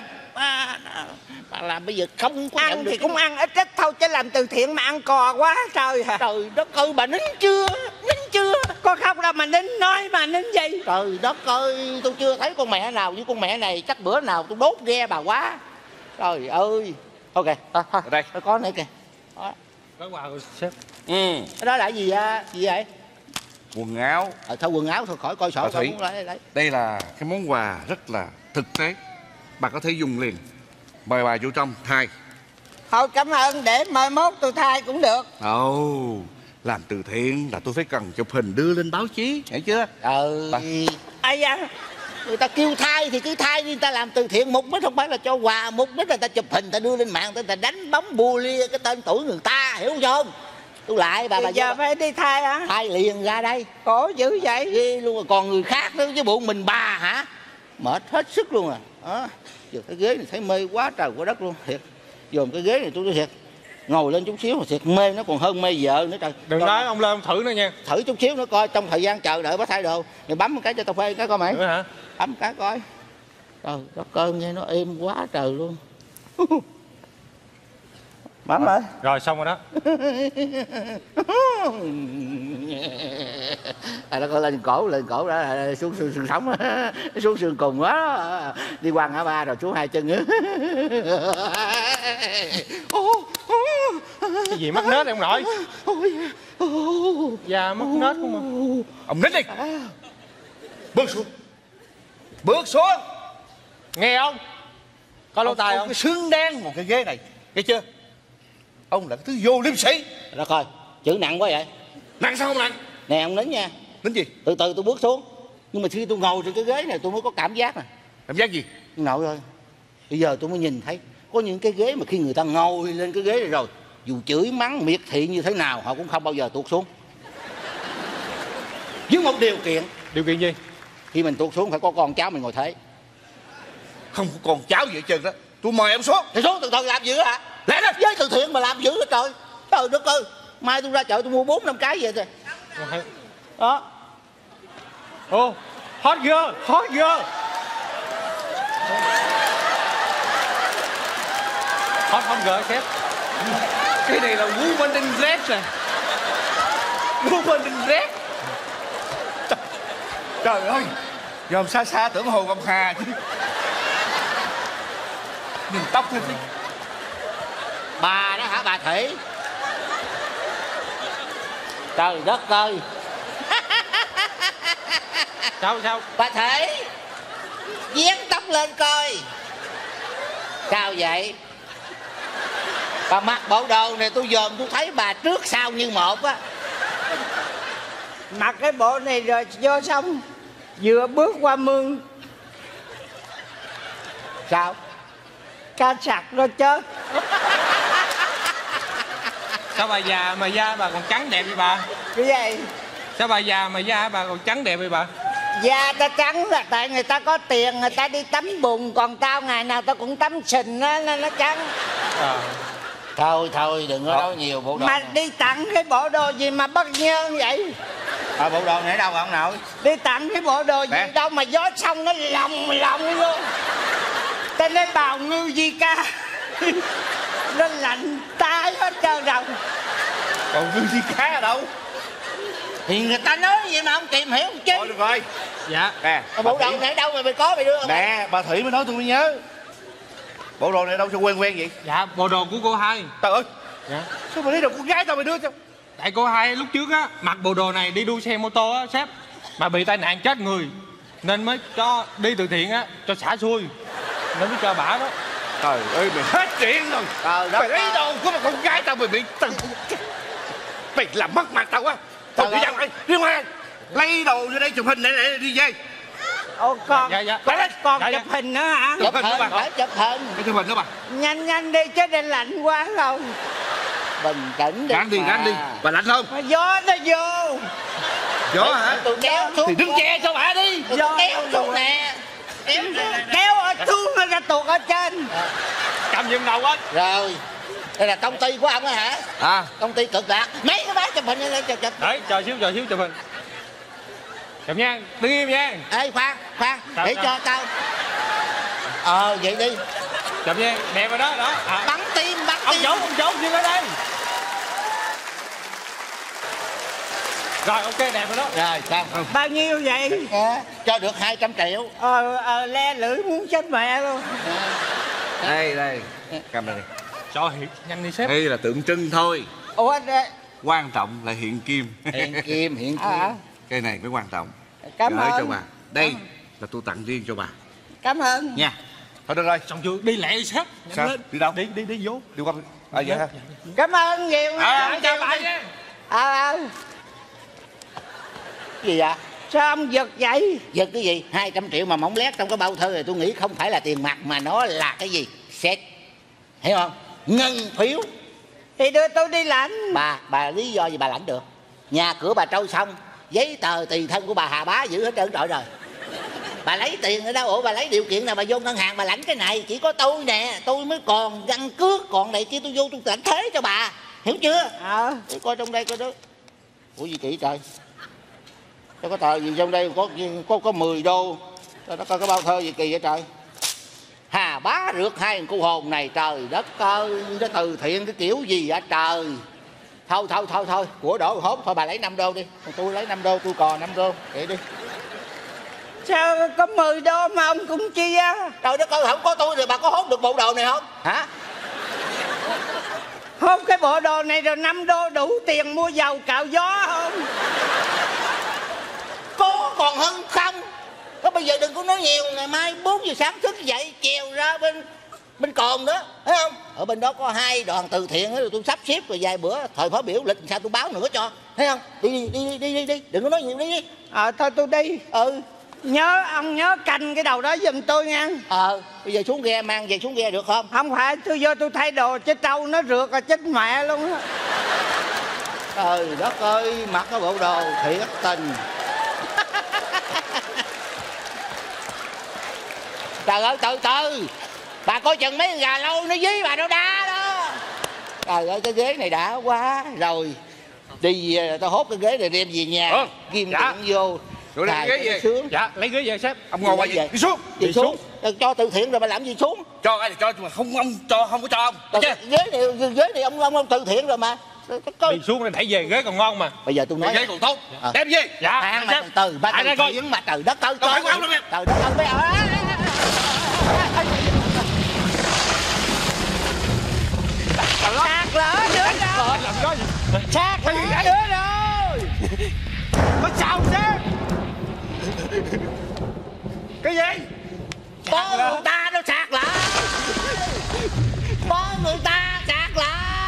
Bà làm bây giờ không có Ăn nhận được thì cũng ăn ít ít thôi, chứ làm từ thiện mà ăn cò quá trời hả? Trời đất ơi, bà nín chưa? Nín chưa? Có khóc đâu mà nín, nói mà nín gì? Trời đất ơi, tôi chưa thấy con mẹ nào với con mẹ này, chắc bữa nào tôi đốt ghe bà quá. Trời ơi. Ok, thôi Ở đây. tôi có nữa kìa. Có quà của sếp. Cái đó là gì vậy? Quần áo. Thôi quần áo thôi, khỏi coi sổ. Bà Thủy, muốn lấy. đây là cái món quà rất là thực tế, bà có thể dùng liền. Mời bà vô trong thay. Thôi cảm ơn, để mai mốt tôi thay cũng được. Làm từ thiện là tôi phải cần chụp hình đưa lên báo chí, hiểu chưa? Ai da, Người ta kêu thay thì cứ thay đi, người ta làm từ thiện mục đích không phải là cho quà, mục đích là ta chụp hình, ta đưa lên mạng, ta đánh bóng bùa lia cái tên tuổi người ta, hiểu không? Tôi lại bà giờ phải đi thay hả? thay liền ra đây. Khổ dữ vậy. Ghê luôn rồi, còn người khác nữa chứ bộ mình bà hả? Mệt hết sức luôn à. Đó. Giờ cái ghế này thấy mê quá trời quá đất luôn, thiệt. Dòm cái ghế này tôi nói thiệt, ngồi lên chút xíu mà thiệt mê, nó còn hơn mê vợ nữa trời. Đừng nói ông lên ông thử nữa nha. Thử chút xíu nữa coi, trong thời gian chờ đợi bác thay đồ mày bấm một cái cho tao phê cái coi mày. Nữa hả? Bấm cái coi. Trời đất ơi, nghe nó êm quá trời luôn. Bấm rồi. Rồi xong rồi đó. Nó coi lên cổ đó, xuống xương sống, xuống xương cùng quá, đi quăng hả ba rồi xuống 2 chân. Cái gì mắc nết ông nội? Da mắc nết không mà. Ông nín đi. Bước xuống. Nghe không? Có lỗ tai không? Cái xương đen một cái ghế này, nghe chưa? Ông là cái thứ vô liêm sĩ. Đó coi, chữ nặng quá vậy. Nặng sao không nặng? Nè ông nín nha. Nín gì? Từ từ tôi bước xuống. Nhưng mà khi tôi ngồi trên cái ghế này tôi mới có cảm giác nè. Cảm giác gì? Nội ơi, bây giờ tôi mới nhìn thấy có những cái ghế mà khi người ta ngồi lên cái ghế này rồi, dù chửi mắng miệt thị như thế nào họ cũng không bao giờ tuột xuống. Với một điều kiện. Điều kiện gì? Khi mình tuột xuống phải có con cháu mình ngồi thế. Không có con cháu gì hết trơn đó. Tôi mời ông xuống. Thì xuống từ từ làm dữ hả? Lẽ đó. Với từ thiện mà làm dữ hả trời? Trời đất ơi, mai tôi ra chợ tôi mua 4-5 cái vậy thôi. Đó. Ô, hot girl, hot girl. Hot girl sếp. Cái này là woman in red nè. Woman in red. Trời ơi, dòm xa xa tưởng Hồ Ngọc Hà chứ. Nhìn tóc thôi chứ. Bà đó hả bà Thủy? Trời đất ơi. Sao? Bà Thủy, vén tóc lên coi. Sao vậy? Bà mặc bộ đồ này tôi dòm tôi thấy bà trước sau như một á. Mặc cái bộ này rồi vô xong vừa bước qua mương Sao? cá sặc nó chết. Sao bà già mà da bà còn trắng đẹp vậy bà? Cái gì? Sao bà già mà da bà còn trắng đẹp vậy bà? Da ta trắng là tại người ta có tiền, người ta đi tắm bùn, còn tao ngày nào tao cũng tắm sình á nên nó trắng. Thôi đừng có nói nhiều bộ đồ mà này. đi tặng cái bộ đồ gì mà bất nhơn vậy? Bộ đồ này ở đâu ông nội? Đi tặng cái bộ đồ gì Nè. đâu mà gió xong nó lồng luôn. Ta nói bào ngư gì ca. Nó lạnh tay hết trơn rồi. Còn Ngư Di Cá ở đâu? Thì người ta nói vậy mà ông tìm hiểu không chứ? Thôi được rồi. Dạ. Nè, Bộ đồ này ở đâu mà mày có mày đưa không? nè, bà Thủy mới nói tôi mới nhớ. Bộ đồ này đâu cho quen vậy? Dạ, bộ đồ của cô hai. Trời ơi, Dạ. Sao mày lấy đồ con gái tao mày đưa cho? Tại cô hai lúc trước á mặc bộ đồ này đi đua xe mô tô á sếp, mà bị tai nạn chết người nên mới cho đi từ thiện á cho xả xui, nên mới cho bả đó. Trời ơi mày hết chuyện rồi. Mày lấy đồ của con gái tao mày bị mày làm mất mặt tao quá. Thôi đi ra ngoài, đi ngoài. Lấy đồ vô đây chụp hình để đi về. Ô con, Dạ. con Dạ. chụp hình nữa hả? Chụp hình phải chụp hình. Cái chụp hình đó bà. Nhanh đi chứ đây lạnh quá rồi. Bình tĩnh đi. Gắn đi. Bà lạnh không? Mà gió nó vô. Gió hả? Tôi kéo xuống. Thì đứng che cho bà đi. Tôi kéo xuống nè. Kéo ở xuống nó ra tuột ở trên. Cầm giùm đầu á. Rồi. Đây là công ty của ông á hả? À. Công ty Cực Lạc. Mấy cái bác chụp hình lên chụp. Đấy, chờ xíu chụp hình. Chụp nha, đứng im nha. Ê khoan, Sao, để sao? cho tao. Vậy đi. Chụp nha, đẹp rồi đó. Bắn tim. Ông chủ dừng ở đây. Rồi ok, đẹp rồi đó. Rồi sao? Bao nhiêu vậy? Cho được 200 triệu. Le lưỡi muốn chết mẹ luôn. Đây. Cầm đây. Cho hiện nhanh đi sếp. Đây là tượng trưng thôi. Ủa Quan trọng là hiện kim. Hiện kim. Cái này mới quan trọng. cảm Gửi ơn. cho bà. Đây là tôi tặng riêng cho bà. Cảm ơn. Nha. Thôi được rồi. Xong chưa? Đi lẹ đi sếp. Nhanh Sao? lên. Đi đâu? Đi vô. Đi qua. À vậy hả? Cảm ơn nhiều. Chào bà nha. Gì vậy? Sao ông giật vậy? Giật cái gì? 200 triệu mà mỏng lét trong cái bao thơ này tôi nghĩ không phải là tiền mặt mà nó là cái gì? Xét. Hiểu không? Ngân phiếu. Thì đưa tôi đi lãnh. Bà lý do gì bà lãnh được? Nhà cửa bà trôi xong, giấy tờ tùy thân của bà Hà Bá giữ hết trơn trọi rồi. Bà lấy tiền ở đâu? Ủa bà lấy điều kiện nào bà vô ngân hàng bà lãnh cái này? Chỉ có tôi nè, tôi mới còn căn cước, còn này kia tôi vô tôi lãnh thế cho bà. Hiểu chưa? Để coi trong đây coi đó. Ủa gì kỹ trời? Sao có tờ gì trong đây có 10 đô. Sao nó coi cái bao thơ gì kỳ vậy trời? Hà Bá rượt 2 cô hồn này, trời đất ơi, nó từ thiện cái kiểu gì vậy trời? Thôi của đổ hốt thôi, bà lấy 5 đô đi. Tôi lấy 5 đô, tôi còn 5 đô. Vậy đi. Sao có 10 đô mà ông cũng chia? Trời đất ơi, không có tôi thì bà có hốt được bộ đồ này không? Hả? Hốt cái bộ đồ này rồi 5 đô đủ tiền mua dầu cạo gió không? Có còn hơn không? Có bây giờ đừng có nói nhiều, ngày mai 4 giờ sáng thức dậy chèo ra bên Cồn đó, thấy không? Ở bên đó có 2 đoàn từ thiện rồi tôi sắp xếp rồi vài bữa thời khóa biểu lịch sao tôi báo nữa cho, thấy không? Đi, đừng có nói nhiều, đi. Thôi tôi đi. Ông nhớ canh cái đầu đó giùm tôi nha. Bây giờ xuống ghe, mang về xuống ghe được không? Không phải, tôi vô tôi thay đồ chứ trâu nó rượt là chết mẹ luôn á. Trời đất ơi, mặc cái bộ đồ thiệt tình. Trời ơi, từ bà coi chừng mấy con gà lâu nó dí bà đâu đá đó. Trời ơi, cái ghế này đã quá rồi. Đi về tao hốt cái ghế này đem về nhà. Ghim tiền vô. Rồi lấy ghế về. Sướng. Dạ, lấy ghế về sếp. Ông ngồi qua vậy. Đi xuống. Đi xuống. Cho từ thiện rồi mà làm gì xuống? Cho ai thì cho, mà không ông cho, không có cho ông. Ghế này ông từ thiện rồi mà. Đi xuống để đẩy về, ghế còn ngon mà. Bây giờ tôi nói Ghế còn tốt. Đem về. Dạ. Khoan mà từ ba từ thiện mà trời đất ơi. Trời đất ơi bây giờ. Sạc lỡ nữa rồi. Làm cái gì? Sạc lỡ nữa rồi. Nó sao sếp? Cái gì? Có người ta nó sạc lỡ. Có người ta sạc lỡ.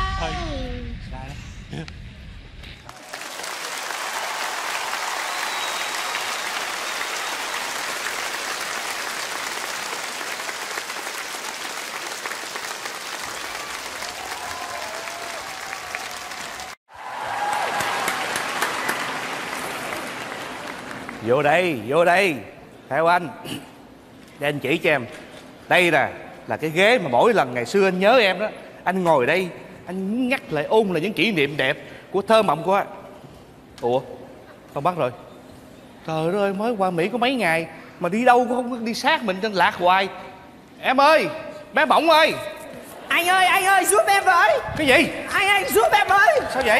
Vô đây theo anh. Để anh chỉ cho em. Đây nè là cái ghế mà mỗi lần ngày xưa anh nhớ em đó, anh ngồi đây anh nhắc lại, ôn lại những kỷ niệm đẹp của thơ mộng của anh. Ủa con bắt rồi. Trời ơi, mới qua Mỹ có mấy ngày mà đi đâu cũng không đi sát mình, trên lạc hoài. Em ơi, bé Bỏng ơi. Anh ơi giúp em với. Cái gì? Anh giúp em với. Sao vậy?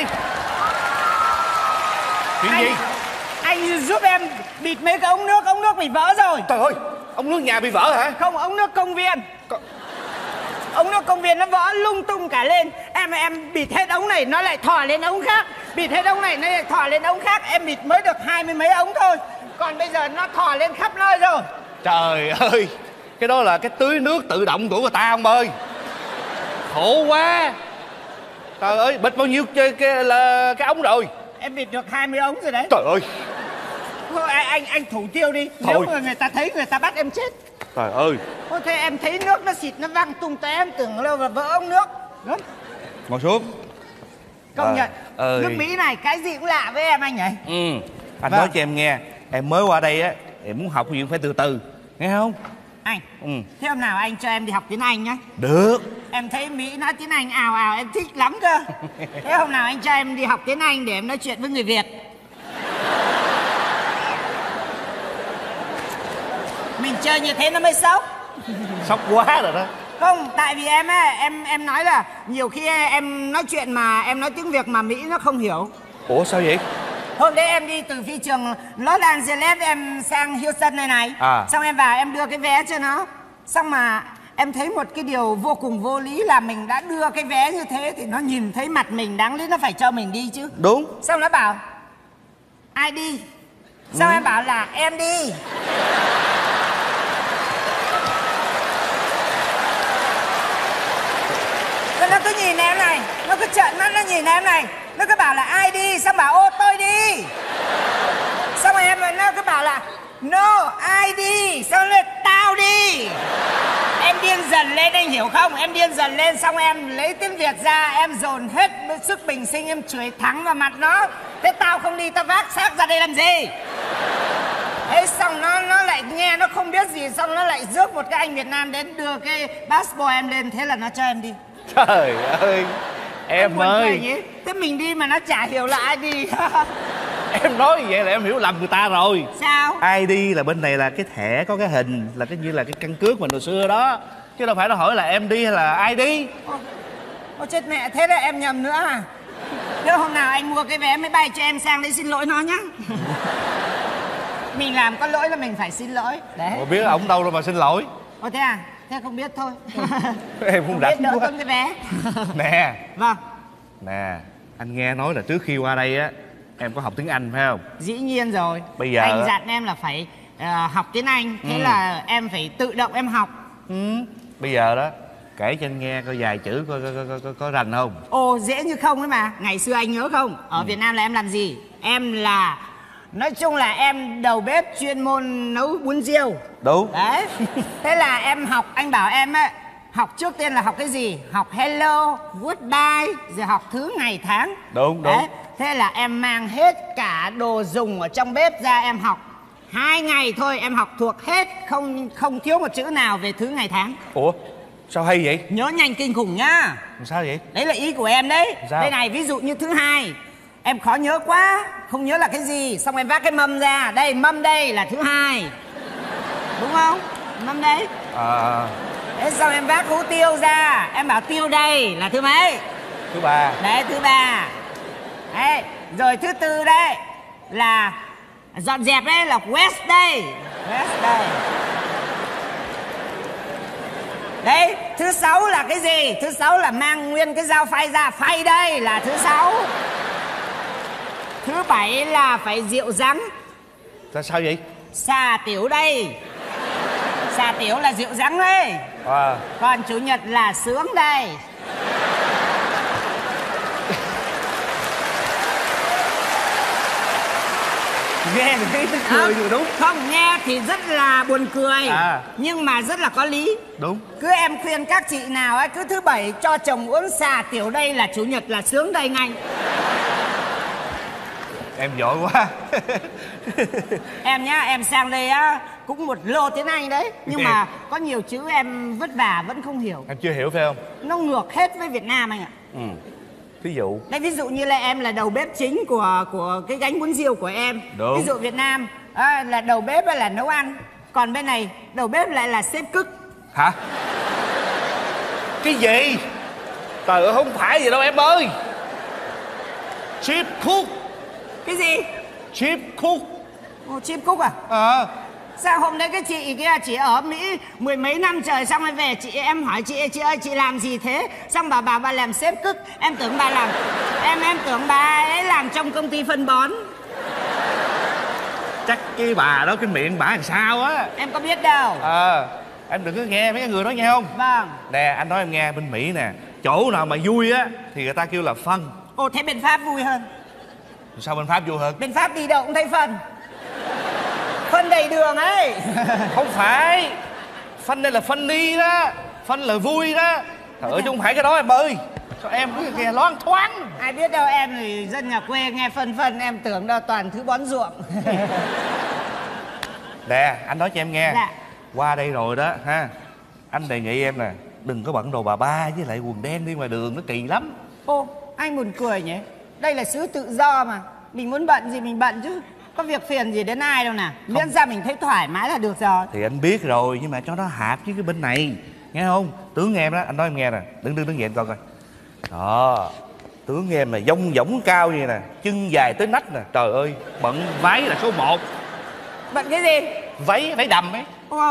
Chuyện gì? Anh giúp em bịt mấy cái ống nước bị vỡ rồi. Trời ơi, ống nước nhà bị vỡ hả? Không, ống nước công viên. ống nước công viên nó vỡ lung tung cả lên. Em bịt hết ống này nó lại thò lên ống khác, bịt hết ống này nó lại thò lên ống khác. Em bịt mới được 20 mấy ống thôi, còn bây giờ nó thò lên khắp nơi rồi. Trời ơi, cái đó là cái tưới nước tự động của người ta ông ơi. Khổ quá. Trời ơi, bịt bao nhiêu cái ống rồi? Em bịt được 20 ống rồi đấy. Trời ơi. Thôi anh thủ tiêu đi. Thôi. Nếu mà người ta thấy người ta bắt em chết. Trời ơi. Ôi thế em thấy nước nó xịt nó văng tung té, em tưởng là vỡ ống nước. Đúng. Ngồi xuống. Công nhận ơi. nước Mỹ này cái gì cũng lạ với em anh nhỉ. Anh Vâng. nói cho em nghe, em mới qua đây á, em muốn học cái gì cũng phải từ từ, nghe không? Anh, thế hôm nào anh cho em đi học tiếng Anh nhé. Được. Em thấy Mỹ nói tiếng Anh ào ào em thích lắm cơ. Thế hôm nào anh cho em đi học tiếng Anh để em nói chuyện với người Việt. Mình chơi như thế nó mới sốc. Sốc quá rồi đó. Không, tại vì em á, em nói là nhiều khi em nói chuyện mà em nói tiếng Việt mà Mỹ nó không hiểu. Ủa sao vậy? Hôm đấy em đi từ phi trường Los Angeles em sang Houston này này. Xong em vào em đưa cái vé cho nó. Xong mà em thấy một cái điều vô cùng vô lý là mình đã đưa cái vé như thế thì nó nhìn thấy mặt mình, đáng lý nó phải cho mình đi chứ. Đúng. Xong nó bảo ai đi. Xong em bảo là em đi. Nó cứ nhìn em này, nó cứ trợn mắt nó nhìn em này, nó cứ bảo là ai đi, xong bảo ô tôi đi. Xong rồi nó cứ bảo là no ai đi, xong rồi tao đi. Em điên dần lên anh hiểu không? Em điên dần lên xong em lấy tiếng Việt ra, em dồn hết sức bình sinh em chửi thẳng vào mặt nó. Thế tao không đi tao vác xác ra đây làm gì? Thế xong nó lại nghe nó không biết gì, xong nó lại rước một cái anh Việt Nam đến đưa cái passport em lên, thế là nó cho em đi. Trời ơi, em ơi. Thế mình đi mà nó chả hiểu là ai đi. Em nói như vậy là em hiểu lầm người ta rồi. Sao? ID là bên này là cái thẻ có cái hình, là cái như là cái căn cước mình hồi xưa đó. Chứ đâu phải nó hỏi là em đi hay là ai đi. Ôi chết mẹ, thế là em nhầm nữa à? Thế hôm nào anh mua cái vé máy bay cho em sang đấy xin lỗi nó nhá. Mình làm có lỗi là mình phải xin lỗi. Đấy. Ủa biết ổng đâu đâu mà xin lỗi. Ồ thế à? Thế không biết thôi. Em không rảnh biết đỡ quá. tốn cái vé. Nè. Vâng. Nè, anh nghe nói là trước khi qua đây á, em có học tiếng Anh phải không? Dĩ nhiên rồi. Bây giờ anh dặn em là phải học tiếng Anh. Thế là em phải tự động em học. Bây giờ đó, kể cho anh nghe coi vài chữ có rành không? Ồ dễ như không ấy mà. Ngày xưa anh nhớ không? Ở Việt Nam là em làm gì? Em là, nói chung là em đầu bếp chuyên môn nấu bún riêu. Đúng. Đấy. Thế là em học, anh bảo em ấy, học trước tiên là học cái gì? Học hello, goodbye, rồi học thứ ngày tháng. Đúng, đúng. Đấy. Thế là em mang hết cả đồ dùng ở trong bếp ra em học. 2 ngày thôi em học thuộc hết, không thiếu một chữ nào về thứ ngày tháng. Ủa, sao hay vậy? Nhớ nhanh kinh khủng nhá. Sao vậy? Đấy là ý của em đấy. Sao? Đây này, ví dụ như thứ hai em khó nhớ quá, không nhớ là cái gì, xong em vác cái mâm ra. Đây, mâm đây là thứ hai. Đúng không? Mâm đấy. Thế xong em vác hũ tiêu ra, em bảo tiêu đây là thứ mấy? Thứ ba. Đấy, thứ ba. Đấy, rồi thứ tư đây là dọn dẹp đấy là West đây. West đây. Đấy, thứ sáu là cái gì? Thứ sáu là mang nguyên cái dao phay ra, phay đây là thứ sáu. Thứ bảy là phải rượu rắn. Sao vậy? Xà tiểu đây. Xà tiểu là rượu rắn đấy. Còn chủ nhật là sướng đây. Nghe thì thấy tức cười rồi đúng. Không, nghe thì rất là buồn cười. Nhưng mà rất là có lý. Đúng. Cứ em khuyên các chị nào ấy, cứ thứ bảy cho chồng uống xà tiểu đây là chủ nhật là sướng đây ngay. Em giỏi quá. Em nhá, em sang đây á cũng một lô tiếng Anh đấy. Nhưng mà có nhiều chữ em vất vả vẫn không hiểu. Em chưa hiểu phải không? Nó ngược hết với Việt Nam anh ạ. Ví dụ. Đấy, ví dụ như là em là đầu bếp chính của cái gánh bún riêu của em. Đúng. Ví dụ Việt Nam là đầu bếp là nấu ăn. Còn bên này đầu bếp lại là sếp cook. Hả? Cái gì? Trời ơi, không phải gì đâu em ơi. Chip cook. Cái gì? Chip cook. Chip cook à? Sao hôm đấy cái chị kia chỉ ở Mỹ mười mấy năm trời, xong rồi về em hỏi chị ơi chị làm gì thế, xong bà làm sếp cức. Em tưởng bà làm em tưởng bà ấy làm trong công ty phân bón. Chắc cái bà đó cái miệng bả làm sao á. Em có biết đâu. Em đừng có nghe mấy cái người đó nghe không. Vâng. Nè anh nói em nghe, bên Mỹ nè, chỗ nào mà vui á thì người ta kêu là fun. Ồ, thế bên Pháp vui hơn. Sao bên Pháp vui hơn? Bên Pháp đi đâu cũng thấy phân đầy đường ấy. Không phải, fun đây là funny đó, fun là vui đó. Trời ơi chứ không phải cái đó em ơi. Sao em cứ nghe loáng thoáng. Ai biết đâu, em thì dân nhà quê nghe phân em tưởng đâu toàn thứ bón ruộng. Nè anh nói cho em nghe. Dạ. Qua đây rồi đó ha, anh đề nghị em nè, đừng có bận đồ bà ba với lại quần đen đi ngoài đường, nó kỳ lắm. Ô, anh buồn cười nhỉ. Đây là xứ tự do mà, mình muốn bận gì mình bận chứ, có việc phiền gì đến ai đâu nè. Miễn ra mình thấy thoải mái là được rồi. Thì anh biết rồi, nhưng mà cho nó hợp với cái bên này, nghe không? Tướng em đó, anh nói em nghe nè, đứng dậy coi coi. Đó, tướng em là dông dỏng cao như nè, chân dài tới nách nè. Trời ơi, bận váy là số 1. Bận cái gì? Váy đầm ấy.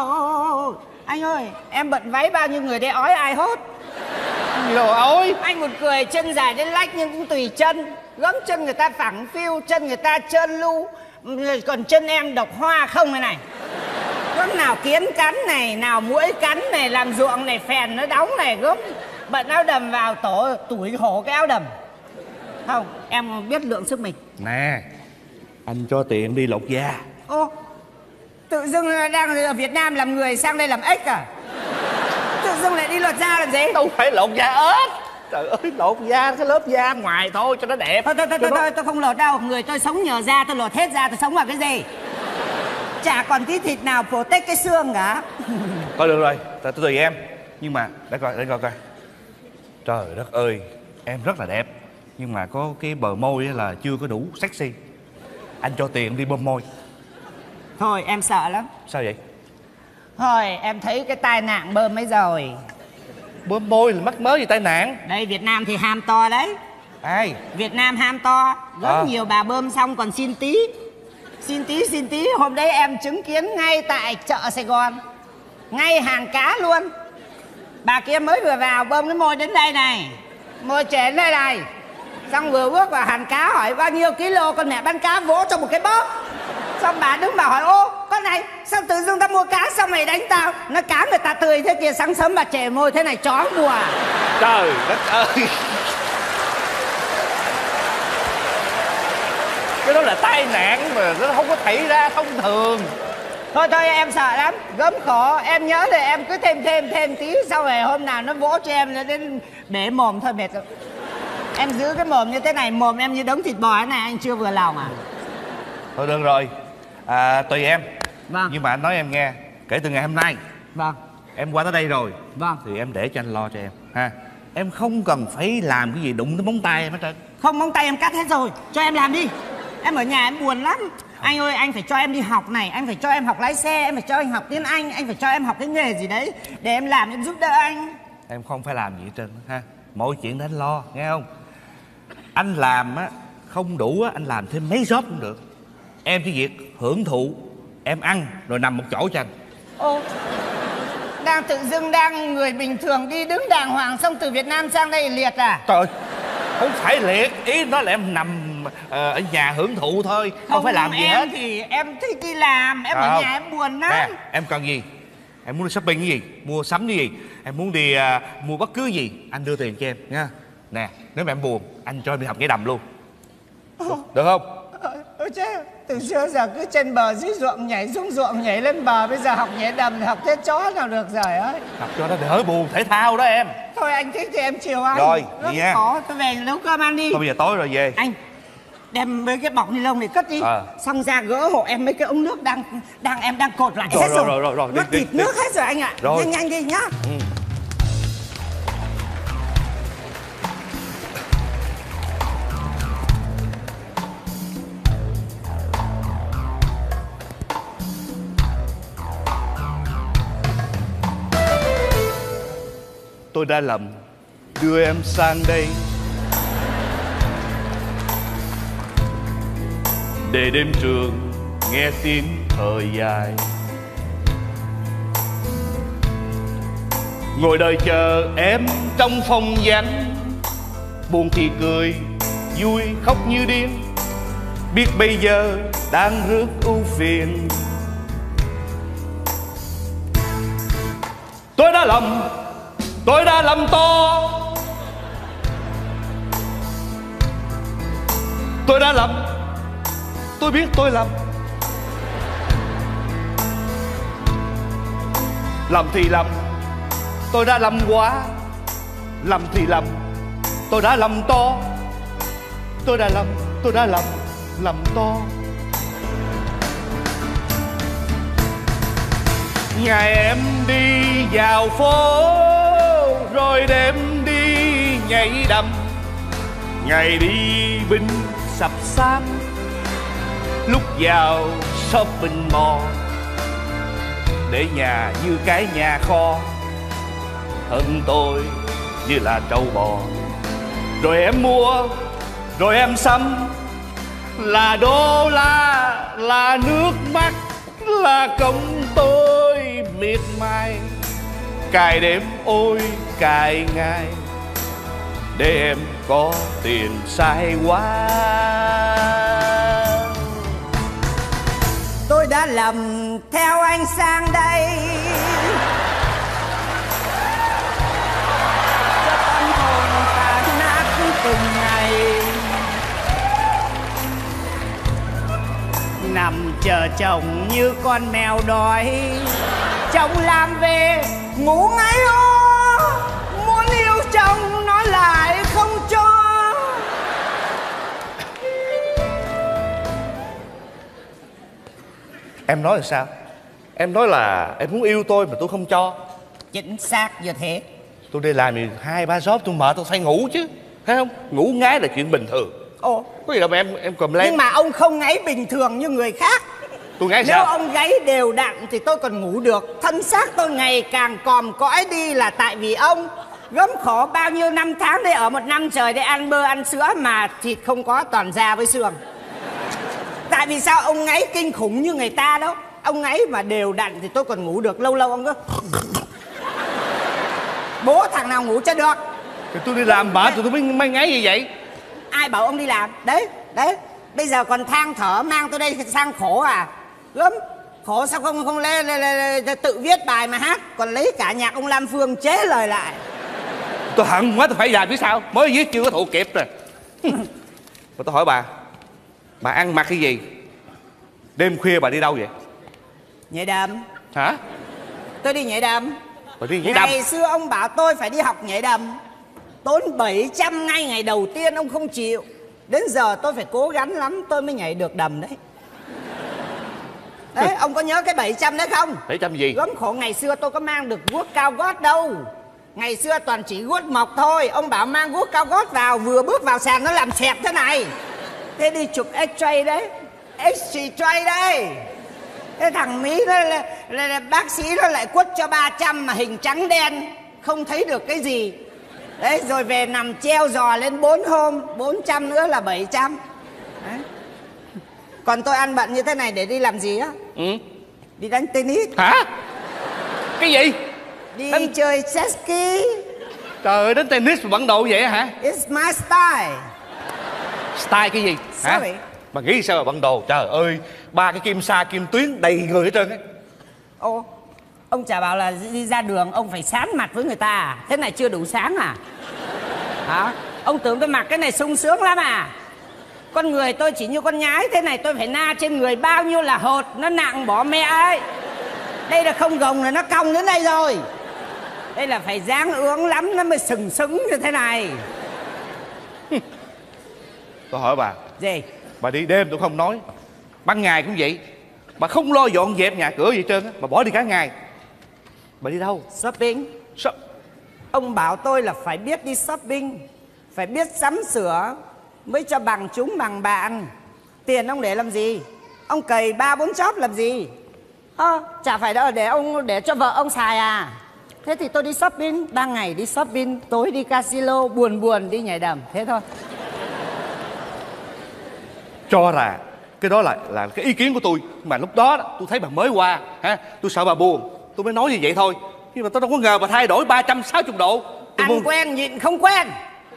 Anh ơi, em bận váy bao nhiêu người đây ói ai hốt. Rồi ôi, anh một cười, chân dài đến lách nhưng cũng tùy chân. Gấm chân người ta phẳng phiu, chân người ta trơn lu, còn chân em độc hoa không này này. Gấm nào kiến cắn này, nào muỗi cắn này, làm ruộng này, phèn nó đóng này. Gấm bận áo đầm vào tủi hổ cái áo đầm. Không, em biết lượng sức mình. Nè, anh cho tiền đi lột da. Ô, tự dưng đang ở Việt Nam làm người sang đây làm ếch à? Tự dưng lại đi lột da làm gì? Đâu phải lột da ếch. Trời ơi, lột da cái lớp da ngoài thôi cho nó đẹp. Thôi, tôi không lột đâu. Người tôi sống nhờ da, tôi lột hết da, tôi sống vào cái gì? Chả còn tí thịt nào protect cái xương cả. Thôi được rồi, tôi tùy em. Nhưng mà, để coi. Trời đất ơi, em rất là đẹp. Nhưng mà có cái bờ môi là chưa có đủ sexy. Anh cho tiền đi bơm môi. Thôi, em sợ lắm. Sao vậy? Thôi, em thấy cái tai nạn bơm ấy rồi. Bơm môi là mắc mớ gì tai nạn? Đây, Việt Nam thì ham to đấy. Ai? Việt Nam ham to. Rất nhiều bà bơm xong còn xin tí. Xin tí. Hôm đấy em chứng kiến ngay tại chợ Sài Gòn, ngay hàng cá luôn. Bà kia mới vừa vào bơm cái môi đến đây này, môi trên đây này. Xong vừa bước vào hàng cá hỏi bao nhiêu kilo, con mẹ bán cá vỗ cho một cái bóp. Xong bà đứng bảo hỏi: ô con này sao tự dưng ta mua cá xong mày đánh tao? Nó cá người ta tươi thế kia, sáng sớm bà chề môi thế này chó mùa. Trời đất ơi, cái đó là tai nạn mà nó không có xảy ra thông thường. Thôi em sợ lắm, gớm khổ. Em nhớ thì em cứ thêm tí. Sau rồi hôm nào nó vỗ cho em nó đến để mồm thôi mệt rồi. Em giữ cái mồm như thế này, mồm em như đống thịt bò thế này, anh chưa vừa lòng à? Thôi được rồi, tùy em. Vâng. Nhưng mà anh nói em nghe, kể từ ngày hôm nay, vâng, em qua tới đây rồi, vâng, thì em để cho anh lo cho em ha. Em không cần phải làm cái gì đụng tới móng tay em hết trơn. Không, móng tay em cắt hết rồi, cho em làm đi. Em ở nhà em buồn lắm. Anh ơi, anh phải cho em đi học này, anh phải cho em học lái xe, em phải cho anh học tiếng Anh, anh phải cho em học cái nghề gì đấy để em làm, em giúp đỡ anh. Em không phải làm gì hết trơn ha. Mọi chuyện đó anh lo, nghe không? Anh làm á không đủ á, anh làm thêm mấy job cũng được. Em chỉ việc hưởng thụ, em ăn rồi nằm một chỗ cho anh. Ô, đang tự dưng đang người bình thường đi đứng đàng hoàng, xong từ Việt Nam sang đây liệt à? Trời ơi, không phải liệt, ý nó là em nằm ở nhà hưởng thụ thôi, không phải làm gì em hết. thì em thích đi làm, em ở nhà em buồn lắm. Nè, em cần gì? Em muốn đi shopping cái gì? Mua sắm cái gì? Em muốn đi mua bất cứ gì, anh đưa tiền cho em nha. Nè, nếu mà em buồn, anh cho em đi học nhảy đầm luôn. Được không? Ôi chứ, từ xưa giờ cứ trên bờ dưới ruộng nhảy xuống ruộng nhảy lên bờ, bây giờ học nhảy đầm thì học thế chó nào được rồi ơi. Học cho nó đỡ buồn, thể thao đó em. Thôi anh thích thì em chiều anh. Rồi, rất vậy nha. khó, tôi về nấu cơm ăn đi. Thôi bây giờ tối rồi về. Anh đem mấy cái bọc ni lông này cất đi. Xong ra gỡ hộ em mấy cái ống nước em đang cột lại hết rồi. Rồi, nó tịt nước hết rồi anh ạ. Rồi. Nhanh đi nhá. Tôi đã lầm đưa em sang đây để đêm trường nghe tiếng thời dài. ngồi đợi chờ em trong phòng vắng, buồn thì cười, vui khóc như điên, biết bây giờ đang rước ưu phiền. Tôi đã lầm to, tôi đã lầm, tôi biết tôi lầm. Lầm thì lầm, tôi đã lầm quá. Lầm thì lầm, tôi đã lầm to. Tôi đã lầm to. Ngày em đi vào phố, rồi đêm đi nhảy đầm. Ngày đi binh sập sám, lúc vào shopping mall, để nhà như cái nhà kho, thân tôi như là trâu bò. Rồi em mua, rồi em sắm, là đô la, là nước mắt, là công tôi miệt mài. Cài đêm ôi cài ngày, để em có tiền sai quá. Tôi đã lầm theo anh sang đây, cho tâm hồn tan nát từng ngày. Nằm chờ chồng như con mèo đói, chồng làm về ngủ ngáy ô, muốn yêu chồng nó lại không cho. Em nói là sao? Em nói là em muốn yêu tôi mà tôi không cho. Chính xác như thế. Tôi đi làm thì 2-3 job tôi mệt, tôi phải ngủ chứ, thấy không? Ngủ ngáy là chuyện bình thường. Ồ, có gì đâu mà em cầm lên. Nhưng mà ông không ngáy bình thường như người khác. Tôi ngáy Nếu sao? ông gáy đều đặn thì tôi còn ngủ được. Thân xác tôi ngày càng còm cõi đi là tại vì ông. Gớm khổ bao nhiêu năm tháng đây, ở một năm trời để ăn bơ ăn sữa mà thịt không có, toàn da với xương. Tại vì sao ông ngáy kinh khủng như người ta đâu. Ông ngáy mà đều đặn thì tôi còn ngủ được. Lâu lâu ông cứ bố thằng nào ngủ cho được. Thì tôi đi làm mệt rồi tôi mới ngáy như vậy. Ai bảo ông đi làm? Đấy, đấy. Bây giờ còn than thở mang tôi đây sang khổ à? Gớm khổ sao không tự viết bài mà hát, còn lấy cả nhạc ông Lam Phương chế lời lại. Tôi hận quá tôi phải làm chứ sao, mới viết chưa có thụ kịp rồi. Mà tôi hỏi bà ăn mặc cái gì? Đêm khuya bà đi đâu vậy? Nhảy đầm. Hả? Tôi đi nhảy đầm. Bà đi nhảy đầm? Ngày xưa ông bảo tôi phải đi học nhảy đầm, tốn 700 ngay ngày đầu tiên ông không chịu. Đến giờ tôi phải cố gắng lắm tôi mới nhảy được đầm đấy. Đấy, ông có nhớ cái 700 đấy không? 700 gì? Gớm khổ ngày xưa tôi có mang được guốc cao gót đâu. Ngày xưa toàn chỉ guốc mộc thôi. Ông bảo mang guốc cao gót vào, vừa bước vào sàn nó làm xẹp thế này. Thế đi chụp X-ray đấy, X-ray đấy. Thế thằng Mỹ đó là bác sĩ nó lại quất cho 300 mà hình trắng đen, không thấy được cái gì. Đấy, rồi về nằm treo giò lên 4 hôm, 400 nữa là 700. Đấy. Còn tôi ăn bận như thế này để đi làm gì á? Đi đánh tennis. Hả? Cái gì? Đi chơi jet ski. Trời ơi, đến tennis mà bận đồ vậy hả? It's my style. Style cái gì? Hả? Sorry. Bà nghĩ sao mà bận đồ? Trời ơi, 3 cái kim sa kim tuyến đầy người hết trơn á. Ô, ông chả bảo là đi ra đường ông phải sán mặt với người ta à? Thế này chưa đủ sáng à? Hả? Ông tưởng tôi mặc cái này sung sướng lắm à? Con người tôi chỉ như con nhái thế này, tôi phải na trên người bao nhiêu là hột, nó nặng bỏ mẹ ấy. Đây là không gồng là nó cong đến đây rồi. Đây là phải dáng ướng lắm nó mới sừng sững như thế này. Tôi hỏi bà. Gì? Bà đi đêm tôi không nói, ban ngày cũng vậy. Bà không lo dọn dẹp nhà cửa gì hết trơn á, bà bỏ đi cả ngày. Bà đi đâu? Shopping. Ông bảo tôi là phải biết đi shopping, phải biết sắm sửa mới cho bằng chúng bằng bạn. Tiền ông để làm gì? Ông cày 3-4 job làm gì? Chả phải đâu để cho vợ ông xài à? Thế thì tôi đi shopping, ban ngày đi shopping, tối đi casino, buồn đi nhảy đầm, thế thôi. Cho là cái đó là cái ý kiến của tôi, mà lúc đó tôi thấy bà mới qua, ha, tôi sợ bà buồn, tôi mới nói như vậy thôi. Nhưng mà tôi đâu có ngờ bà thay đổi 360 độ. Ăn quen nhịn không quen.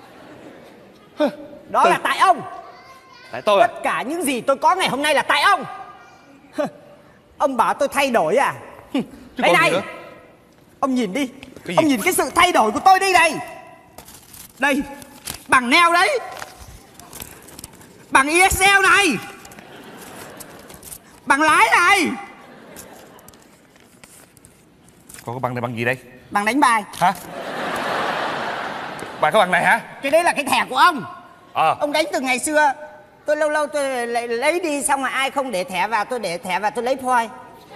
Đó là tại ông. Tại tôi à? Tất cả những gì tôi có ngày hôm nay là tại ông. Ông bảo tôi thay đổi à? Đây này, ông nhìn đi. Ông nhìn cái sự thay đổi của tôi đây này. Đây, bằng neo đấy, bằng EXL này, bằng lái này. Còn cái bằng này bằng gì đây? Bằng đánh bài. Hả? Bà có bằng này hả? Cái đấy là cái thẻ của ông. Ông đánh từ ngày xưa. Tôi lâu lâu tôi lại lấy đi, xong rồi ai không để thẻ vào tôi để thẻ vào tôi lấy phoi.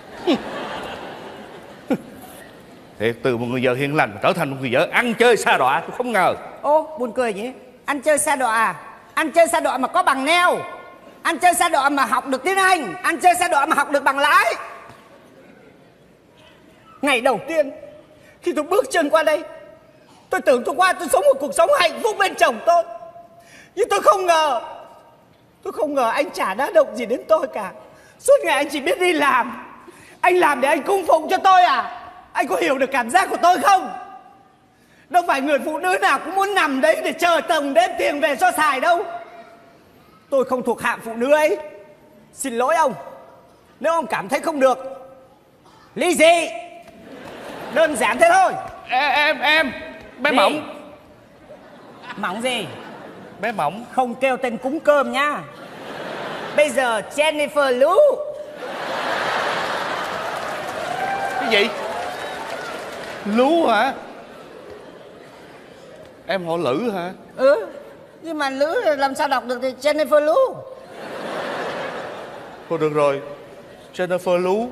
Thiệt, từ một người vợ hiền lành trở thành một người vợ ăn chơi sa đọa, tôi không ngờ. Ô, buồn cười nhỉ. Ăn chơi sa đọa à? Ăn chơi sa đọa mà có bằng neo. Ăn chơi sa đọa mà học được tiếng Anh. Ăn chơi sa đọa mà học được bằng lái. Ngày đầu tiên khi tôi bước chân qua đây, tôi tưởng tôi sống một cuộc sống hạnh phúc bên chồng tôi. Nhưng tôi không ngờ anh chả đá động gì đến tôi cả. Suốt ngày anh chỉ biết đi làm. Anh làm để anh cung phụng cho tôi à? Anh có hiểu được cảm giác của tôi không? Đâu phải người phụ nữ nào cũng muốn nằm đấy để chờ chồng đem tiền về cho xài đâu. Tôi không thuộc hạng phụ nữ ấy. Xin lỗi ông. Nếu ông cảm thấy không được, ly dị. Đơn giản thế thôi. Em bé Gì? Mỏng. Mỏng gì? Bé Mỏng. Không kêu tên cúng cơm nhá. Bây giờ Jennifer Lú. Cái gì? Lú hả? Em họ Lữ hả? Nhưng mà Lữ làm sao đọc được thì Jennifer Lú. Thôi được rồi, Jennifer Lú.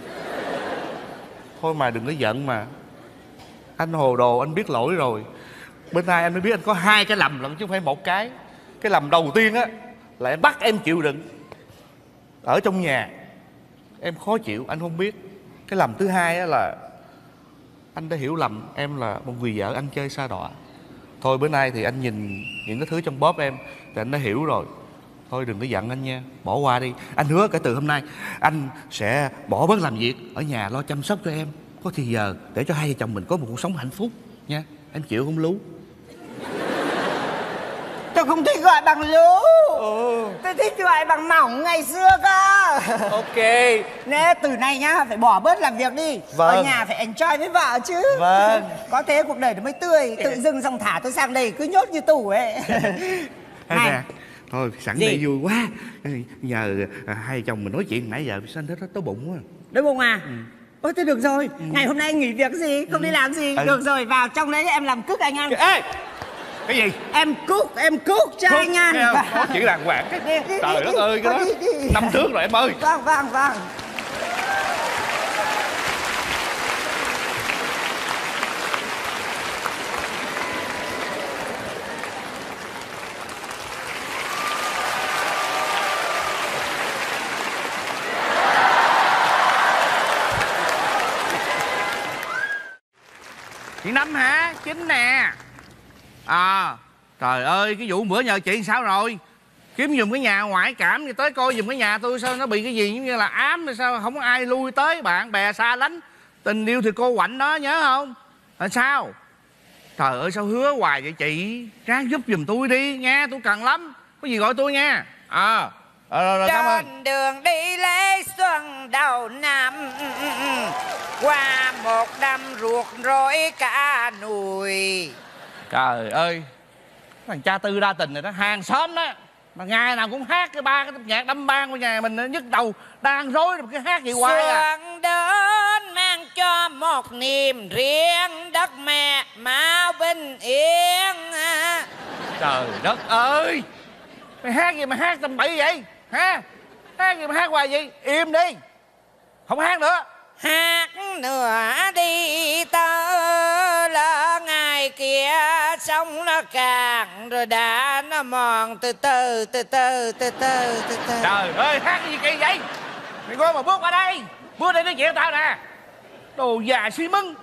Thôi mà đừng có giận mà. Anh hồ đồ, anh biết lỗi rồi. Bên nay anh mới biết anh có 2 cái lầm lận chứ không phải 1 cái. Cái lầm đầu tiên á là em bắt em chịu đựng ở trong nhà, em khó chịu, anh không biết. Cái lầm thứ hai á là anh đã hiểu lầm em là một người vợ ăn chơi sa đọa. Thôi bữa nay thì anh nhìn những cái thứ trong bóp em thì anh đã hiểu rồi. Thôi đừng có giận anh nha, bỏ qua đi. Anh hứa kể từ hôm nay anh sẽ bỏ bớt làm việc, ở nhà lo chăm sóc cho em, có thì giờ để cho hai vợ chồng mình có một cuộc sống hạnh phúc nha. Em chịu không Lú? Tôi không thích gọi bằng Lú. Tôi thích gọi bằng Mỏng ngày xưa cơ. Ok. Nè, từ nay nhá, phải bỏ bớt làm việc đi. Vâng. Ở nhà phải enjoy với vợ chứ. Vâng. Có thế cuộc đời nó mới tươi. Tự dưng xong thả tôi sang đây cứ nhốt như tủ ấy. Nè, thôi sẵn Gì? đây vui quá. Nhờ hai chồng mình nói chuyện nãy giờ sao nó tối bụng quá. Đói bụng à? Ôi thế được rồi. Ngày hôm nay anh nghỉ việc gì, không đi làm gì. Được rồi, vào trong đấy em làm cook anh ăn. Ê! Cái gì? Em cook cho anh ăn. Có chuyện đàng hoàng. Đi, Trời đất ơi, cái đó đi. năm trước rồi em ơi. Vâng. Chị Năm hả? Chính nè. Trời ơi, cái vụ bữa nhờ chị sao rồi? Kiếm giùm cái nhà ngoại cảm, thì tới coi giùm cái nhà tôi sao nó bị cái gì giống như là ám hay sao không có ai lui tới, bạn bè xa lánh. Tình yêu thì cô quạnh đó, nhớ không? Sao? Trời ơi, sao hứa hoài vậy chị? Ráng giúp giùm tôi đi nha, tôi cần lắm. Có gì gọi tôi nha. Rồi, cảm ơn. Trên đường đi lễ xuân đầu năm, qua một năm ruột rối cả nùi. Trời ơi, thằng cha Tư đa tình này đó, hàng xóm đó mà ngày nào cũng hát cái ba cái nhạc đâm ban của nhà mình nhức đầu, đang rối cái hát gì hoài à. Xuân đến mang cho một niềm riêng, đất mẹ mau bình yên. Trời đất ơi, mày hát gì mà hát tầm bậy vậy hả? Hát gì mà hát hoài vậy? Im đi, không hát nữa. Hát nữa đi tớ là ngày kia sông nó cạn rồi đã nó mòn từ từ. Trời ơi, hát gì kỳ vậy? Mày ngồi mà bước qua đây, bước đây nói chuyện tao nè. Đồ già xi măng.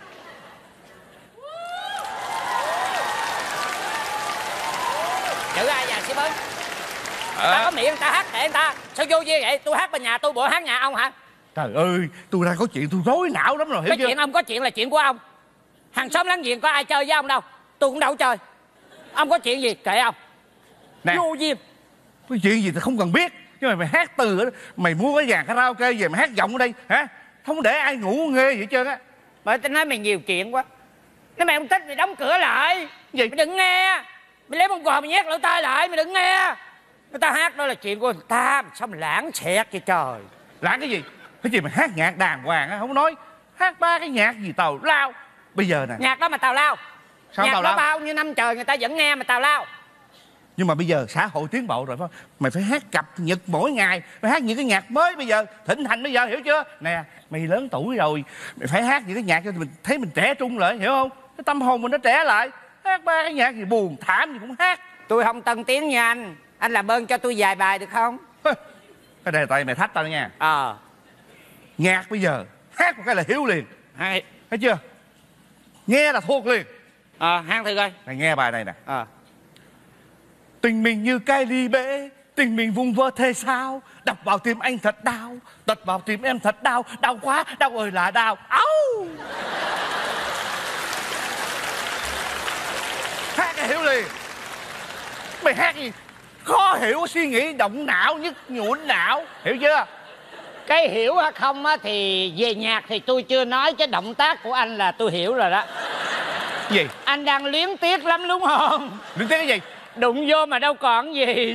Chữ ai già xi măng? Ta có miệng ta hát kệ người ta. Sao vô duyên vậy? Tôi hát bên nhà tôi, bộ hát nhà ông hả? Trời ơi, tôi đang có chuyện tôi rối não lắm rồi, hiểu Cái chưa? chuyện ông có chuyện là chuyện của ông. Hàng xóm láng giềng có ai chơi với ông đâu. Tôi cũng đâu chơi. Ông có chuyện gì kệ ông. Nè, Vô duyên. cái chuyện gì thì không cần biết. Nhưng mà mày hát từ ở mày mua cái dàn karaoke về mày hát giọng ở đây hả? Không để ai ngủ nghe vậy hết trơn á. Bởi tôi nói mày nhiều chuyện quá. Nếu mày không thích mày đóng cửa lại. Gì? Mày đừng nghe. Mày lấy bông cò mày nhét lỗ tai lại. Mày đừng nghe. Người ta hát đó là chuyện của người ta. Sao mày lãng xẹt vậy trời. Lãng cái gì? Cái gì mà hát nhạc đàng hoàng á, không nói. Hát ba cái nhạc gì tào lao. Bây giờ nè. Nhạc đó mà tào lao. Sao nhạc tào đó lao? bao nhiêu năm trời người ta vẫn nghe mà tào lao. Nhưng mà bây giờ xã hội tiến bộ rồi phải không? Mày phải hát cập nhật mỗi ngày. Mày hát những cái nhạc mới bây giờ, thịnh hành bây giờ, hiểu chưa? Nè, mày lớn tuổi rồi, mày phải hát những cái nhạc cho mình thấy mình trẻ trung lại, hiểu không? Cái tâm hồn mình nó trẻ lại. Hát ba cái nhạc gì buồn thảm gì cũng hát. Tôi không tân tiếng như anh. Anh làm ơn cho tôi vài bài được không? Cái đề tài mày thách tao nha. Nhạc bây giờ hát một cái là hiểu liền. hay. Thấy chưa? Nghe là thuộc liền. Hát thử coi. Mày nghe bài này nè. Tình mình như cái ly bể, tình mình vùng vơ thế sao? Đập vào tim anh thật đau, đập vào tim em thật đau, đau quá, đau ơi là đau. Áo! Hát cái hiểu liền. Mày hát gì? Khó hiểu, suy nghĩ động não, nhức nhũn não, hiểu chưa? Cái hiểu hay không á thì về nhạc thì tôi chưa nói, chứ động tác của anh là tôi hiểu rồi đó. Gì? Anh đang luyến tiếc lắm đúng không? Luyến tiếc cái gì? Đụng vô mà đâu còn gì.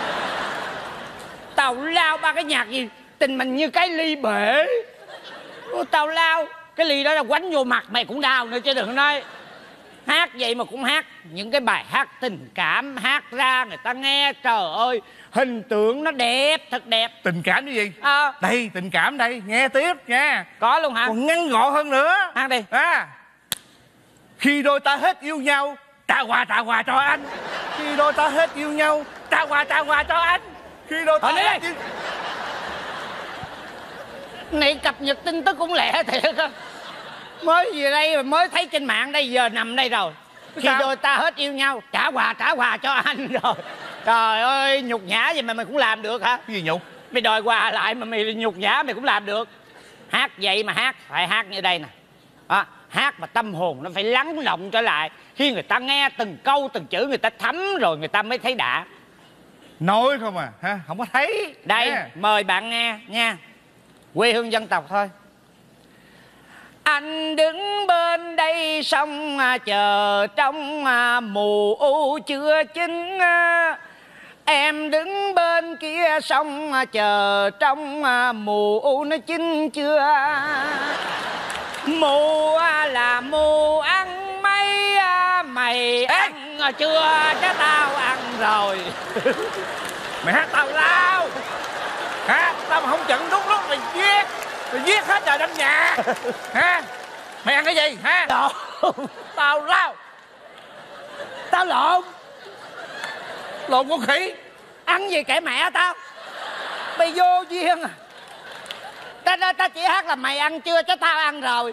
Tào lao ba cái nhạc gì tình mình như cái ly bể. Tào lao cái ly đó là quánh vô mặt mày cũng đau nữa chứ đừng nói. Hát vậy mà cũng hát những cái bài hát tình cảm, hát ra người ta nghe trời ơi hình tượng nó đẹp, thật đẹp. Tình cảm cái gì? Đây tình cảm đây, nghe tiếp nha. Có luôn hả? Còn ngắn gọn hơn nữa. Hát đi. Khi đôi ta hết yêu nhau, trả quà cho anh. Khi đôi ta hết yêu nhau, trả quà cho anh. Khi đôi ta hết yêu... Này cập nhật tin tức cũng lẹ thiệt á. Mới về đây mới thấy trên mạng đây, giờ nằm đây rồi. Khi đôi ta hết yêu nhau, trả quà cho anh rồi. Trời ơi nhục nhã vậy mà mày cũng làm được hả? Cái gì nhục? Mày đòi quà lại mà mày nhục nhã mày cũng làm được. Hát vậy mà hát, phải hát như đây nè. Hát mà tâm hồn nó phải lắng động trở lại. Khi người ta nghe từng câu từng chữ người ta thấm rồi người ta mới thấy đã. Nói không à, ha? Không có thấy. Đây, mời bạn nghe nha. Quê hương dân tộc thôi. Anh đứng bên đây sông chờ trong mùa u chưa chín. Em đứng bên kia sông chờ trong mùa u nó chín chưa. Mùa là mùa ăn mấy mày ăn chưa chứ tao ăn rồi. Mày hát tào lao. Tao mà không chận đúng lúc mày giết. Mày giết hết trời trong nhà. Mày ăn cái gì ha? Tào lao. Tao lộn. Lộn con khỉ. Ăn gì kệ mẹ tao. Mày vô duyên à. Tao chỉ hát là mày ăn chưa chứ tao ăn rồi.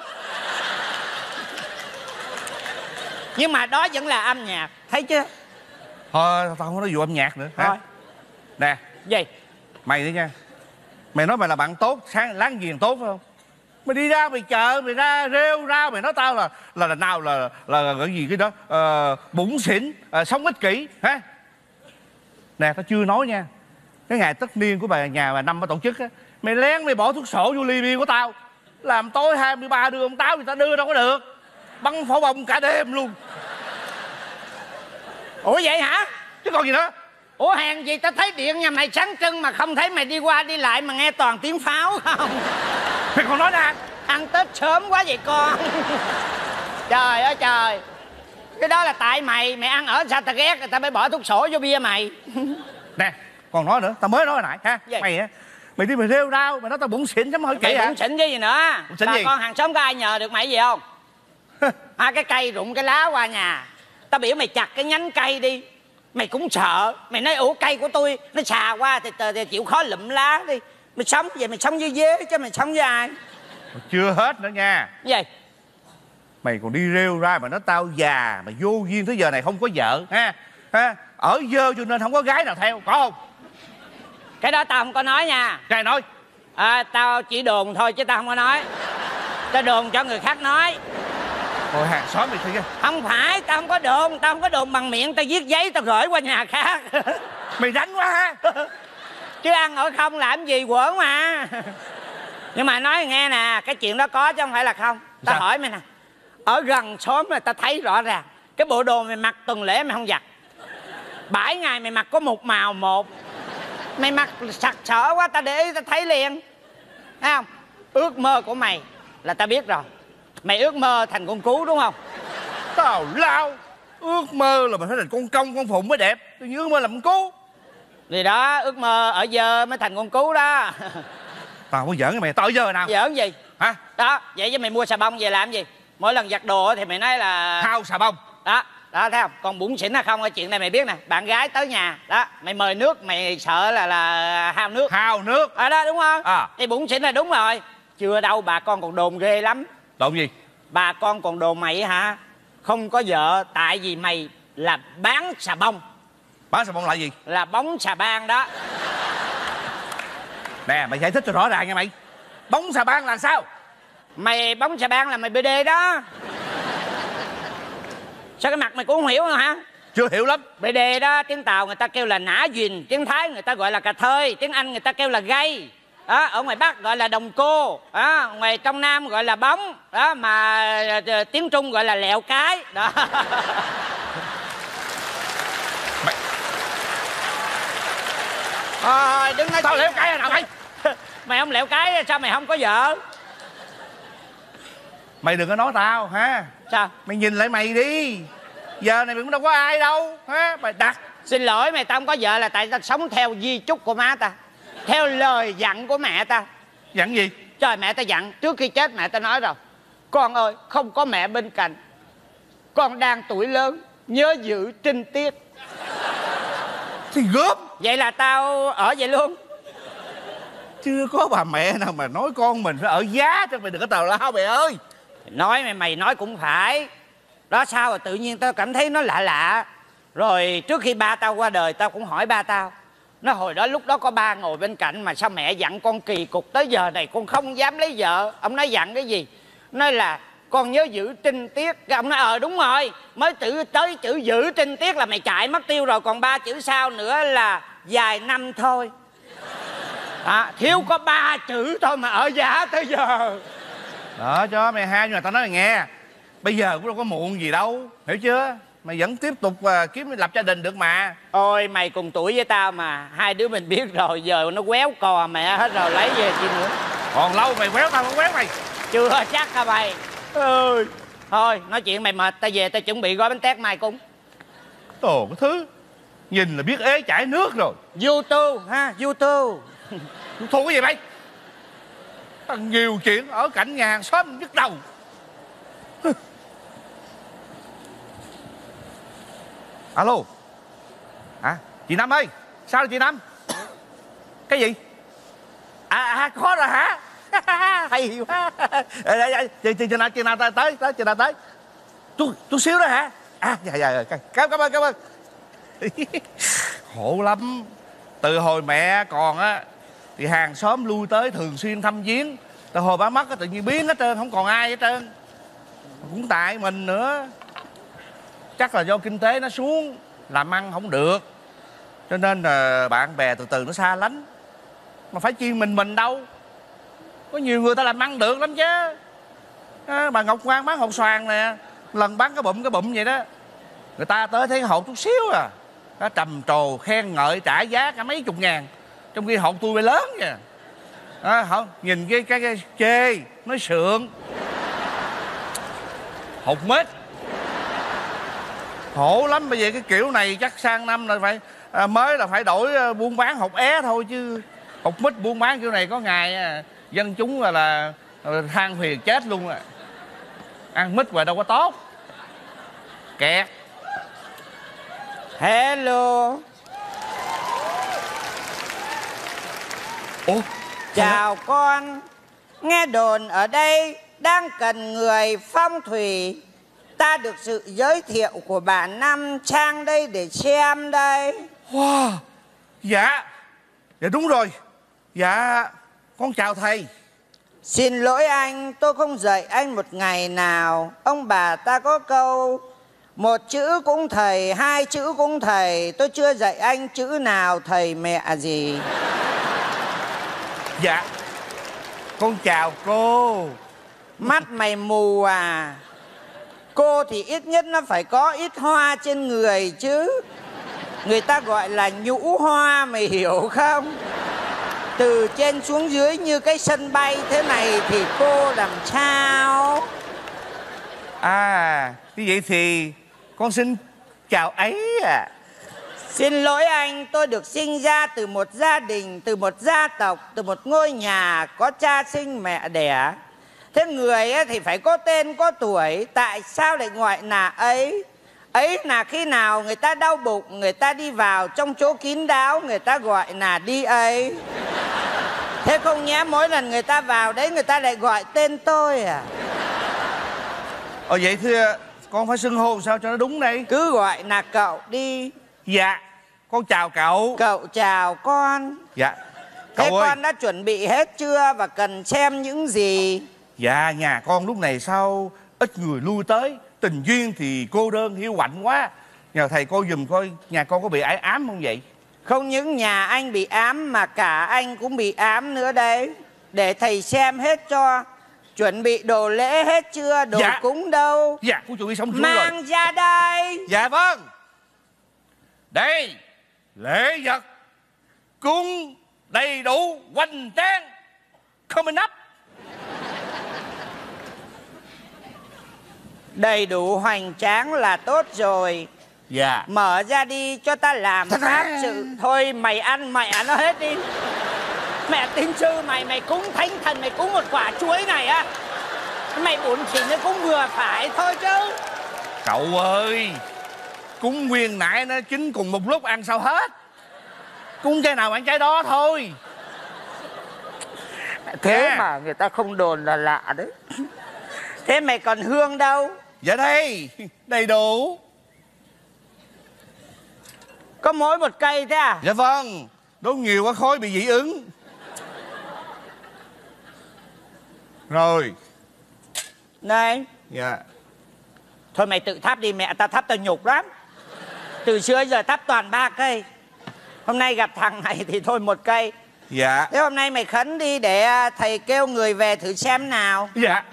Nhưng mà đó vẫn là âm nhạc. Thấy chưa? Thôi tao không nói vụ âm nhạc nữa. Thôi. Nè. Gì? Mày đấy nha. Mày nói mày là bạn tốt, láng giềng tốt phải không? Mày đi ra mày chợ, mày ra rêu rao, mày nói tao là nào là cái gì cái đó bủn xỉn, sống ích kỷ hả? Nè tao chưa nói nha. Cái ngày tất niên của nhà bà Năm bà tổ chức á, mày lén mày bỏ thuốc sổ vô ly bia của tao, làm tối 23 đưa ông Táo người ta đưa đâu có được. Bắn pháo bông cả đêm luôn. Ủa vậy hả? Chứ còn gì nữa. Ủa hèn gì tao thấy điện nhà mày sáng trưng mà không thấy mày đi qua đi lại mà nghe toàn tiếng pháo không? Mày còn nói nè. Ăn Tết sớm quá vậy con. Trời ơi trời. Cái đó là tại mày ăn ở sao tao ghét người ta mới bỏ thuốc sổ vô bia mày. Nè còn nói nữa, tao mới nói hồi nãy ha. Gì? Mày đi mày rêu rao, mày nói tao bủn xỉn chấm hỏi kỹ hả? Bủn xỉn cái gì nữa? Xỉn bà gì? con hàng xóm có ai nhờ được mày gì không? Cái cây rụng cái lá qua nhà, tao biểu mày chặt cái nhánh cây đi. Mày cũng sợ. Mày nói ủa cây của tôi nó xà qua thì chịu khó lụm lá đi. Mày sống vậy mày sống với dế chứ mày sống với ai? Chưa hết nữa nha. Gì? Mày còn đi rêu ra mà nói tao già mà vô duyên tới giờ này không có vợ ha. Ở dơ cho nên không có gái nào theo, có không? Cái đó tao không có nói nha. Cái nói. Tao chỉ đồn thôi chứ tao không có nói. Tao đồn cho người khác nói. Thôi hàng xóm mày thôi. Không phải, tao không có đồn bằng miệng. Tao viết giấy tao gửi qua nhà khác. Mày đánh quá ha. Chứ ăn ở không làm gì quẩn mà. Nhưng mà nói nghe nè, cái chuyện đó có chứ không phải là không. Tao hỏi mày nè, ở gần xóm là tao thấy rõ ràng cái bộ đồ mày mặc tuần lễ mày không giặt. 7 ngày mày mặc có một màu một. Mày mặc sặc sỡ quá, tao để ý tao thấy liền. Thấy không? Ước mơ của mày là tao biết rồi. Mày ước mơ thành con cú đúng không? Tào lao. Ước mơ là mình phải thành con công con phụng mới đẹp. Tôi ước mơ làm con cú. Thì đó, ước mơ ở giờ mới thành con cú đó. Tao không có giỡn với mày, tao ở giờ nào? Giỡn gì? Hả? Đó, vậy chứ mày mua xà bông về làm gì? Mỗi lần giặt đồ thì mày nói là Hao xà bông. Đó, thấy không? Còn bủn xỉn hay không, cái chuyện này mày biết nè. Bạn gái tới nhà, đó, mày mời nước, mày sợ là hao nước. Hao nước. Đó, đúng không? Thì bủn xỉn là đúng rồi. Chưa đâu, bà con còn đồn ghê lắm. Đồn gì? Bà con còn đồn mày hả? Không có vợ tại vì mày là bán xà bông. Bán xà bông là gì? Là bóng xà bang đó. Nè, mày giải thích cho rõ ràng nha mày. Bóng xà bang là sao? Mày bóng xà bang là mày BD đó. Sao cái mặt mày cũng không hiểu nữa hả? Chưa hiểu lắm. BD đó, tiếng Tàu người ta kêu là nã dùn, tiếng Thái người ta gọi là cà thơi, tiếng Anh người ta kêu là gay. Đó, ở ngoài Bắc gọi là đồng cô, đó, ngoài trong Nam gọi là bóng, đó, mà tiếng Trung gọi là lẹo cái. Đó. Mày... Thôi, đừng nói tao chuyện. lẹo cái nào mày? Mày không lẹo cái sao mày không có vợ? Mày đừng có nói tao ha. Sao? Mày nhìn lại mày đi. Giờ này mày cũng đâu có ai đâu ha. Mày đặt. Xin lỗi mày, tao không có vợ là tại tao sống theo di chúc của má ta, theo lời dặn của mẹ ta. Dặn gì? Trời, mẹ ta dặn trước khi chết, mẹ ta nói rồi: con ơi, không có mẹ bên cạnh, con đang tuổi lớn, nhớ giữ trinh tiết. Thì gớm. Vậy là tao ở vậy luôn. Chưa có bà mẹ nào mà nói con mình phải ở giá cho mày, đừng có tào lao mày ơi. Nói mày nói cũng phải. Đó, sao rồi tự nhiên tao cảm thấy nó lạ lạ. Rồi trước khi ba tao qua đời, tao cũng hỏi ba tao. Nó hồi đó lúc đó có ba ngồi bên cạnh mà sao mẹ dặn con kỳ cục tới giờ này con không dám lấy vợ. Ông nói dặn cái gì? Nói là con nhớ giữ trinh tiết. Cái ông nói đúng rồi, mới tới chữ giữ trinh tiết là mày chạy mất tiêu rồi. Còn 3 chữ sau nữa là vài năm thôi. Thiếu có 3 chữ thôi mà ở giá tới giờ. Đó cho mày hai, nhưng mà tao nói mày nghe, bây giờ cũng đâu có muộn gì đâu, hiểu chưa? Mày vẫn tiếp tục kiếm lập gia đình được mà. Ôi mày cùng tuổi với tao mà, hai đứa mình biết rồi, giờ nó quéo cò mẹ hết rồi, lấy về chi nữa. Còn lâu mày quéo tao không quéo mày. Chưa chắc hả mày? Thôi nói chuyện mày mệt, tao về tao chuẩn bị gói bánh tét mai cúng. Ồ, cái thứ nhìn là biết ế chảy nước rồi. Vô tu ha, vô tu. Thu cái gì mày? Thằng nhiều chuyện ở cạnh nhà hàng xóm nhức đầu. Alo. Chị Năm ơi. Sao rồi chị Năm? Cái gì? Có rồi hả? Hay quá. Chị nào tới. Chút xíu đó hả? Dạ. Cảm ơn. Khổ lắm. Từ hồi mẹ còn á thì hàng xóm lui tới thường xuyên thăm viếng. Từ hồi bà mất á tự nhiên biến hết trơn, không còn ai hết trơn. Cũng tại mình nữa. Chắc là do kinh tế nó xuống, làm ăn không được, cho nên là bạn bè từ từ nó xa lánh. Mà phải chi mình đâu. Có nhiều người ta làm ăn được lắm chứ. Bà Ngọc Ngoan bán hột xoàn nè, lần bán cái bụm vậy đó, người ta tới thấy hột chút xíu nó trầm trồ khen ngợi trả giá cả mấy chục ngàn, trong khi hột tôi bị lớn kìa. Không nhìn cái chê nói sượng. Hột mết khổ lắm. Bây giờ cái kiểu này chắc sang năm là phải mới là phải đổi buôn bán hột é thôi, chứ hột mít buôn bán kiểu này có ngày dân chúng là than phiền chết luôn à. Ăn mít mà đâu có tốt. Kẹt. Hello. Ủa? Chào con. Nghe đồn ở đây đang cần người phong thủy. Ta được sự giới thiệu của bà Năm sang đây để xem đây. Wow. Dạ đúng rồi. Dạ con chào thầy. Xin lỗi anh, tôi không dạy anh một ngày nào. Ông bà ta có câu một chữ cũng thầy, hai chữ cũng thầy. Tôi chưa dạy anh chữ nào thầy mẹ gì. Dạ, con chào cô. Mắt mày mù à? Cô thì ít nhất nó phải có ít hoa trên người chứ. Người ta gọi là nhũ hoa, mày hiểu không? Từ trên xuống dưới như cái sân bay thế này thì cô làm sao? À, như vậy thì con xin chào ấy à. Xin lỗi anh, tôi được sinh ra từ một gia đình, từ một gia tộc, từ một ngôi nhà có cha sinh mẹ đẻ. Thế người thì phải có tên, có tuổi. Tại sao lại gọi là ấy? Ấy là khi nào người ta đau bụng, người ta đi vào trong chỗ kín đáo, người ta gọi là đi ấy. Thế không nhé, mỗi lần người ta vào đấy người ta lại gọi tên tôi à? Vậy thì con phải xưng hô sao cho nó đúng đây? Cứ gọi là cậu đi. Dạ, con chào cậu. Cậu chào con. Dạ. Thế Cậu ơi, con đã chuẩn bị hết chưa và cần xem những gì? dạ, nhà con lúc này sao ít người lui tới. Tình duyên thì cô đơn hiu quạnh quá. Nhờ thầy cô giùm coi nhà con có bị ái ám không vậy? Không những nhà anh bị ám mà cả anh cũng bị ám nữa đấy. Để thầy xem hết cho. Chuẩn bị đồ lễ hết chưa? Đồ Dạ. cúng đâu? Dạ, con chuẩn bị xong xuôi rồi. Mang ra đây. Dạ vâng. Đây, lễ vật cúng đầy đủ hoành tráng. Coming up. Đầy đủ hoành tráng là tốt rồi. Dạ. Mở ra đi cho ta làm pháp sự. Thôi mày ăn mẹ nó hết đi. Mẹ tin sư mày cúng thánh thần, mày cúng một quả chuối này á, mày bún xỉn nó cũng vừa phải thôi chứ. Cậu ơi, cúng nguyên nãy nó chín cùng một lúc ăn sao hết. Cúng trái nào ăn trái đó thôi. Thế mà người ta không đồn là lạ đấy. Thế mày còn hương đâu? Dạ đây, đầy đủ. Có mỗi một cây thế à? Dạ vâng, đốt nhiều quá khói bị dị ứng. Rồi. Này. Dạ. Thôi mày tự thắp đi, mẹ tao thắp tao nhục lắm. Từ xưa giờ thắp toàn 3 cây. Hôm nay gặp thằng này thì thôi 1 cây. Dạ. Thế hôm nay mày khấn đi để thầy kêu người về thử xem nào. Dạ.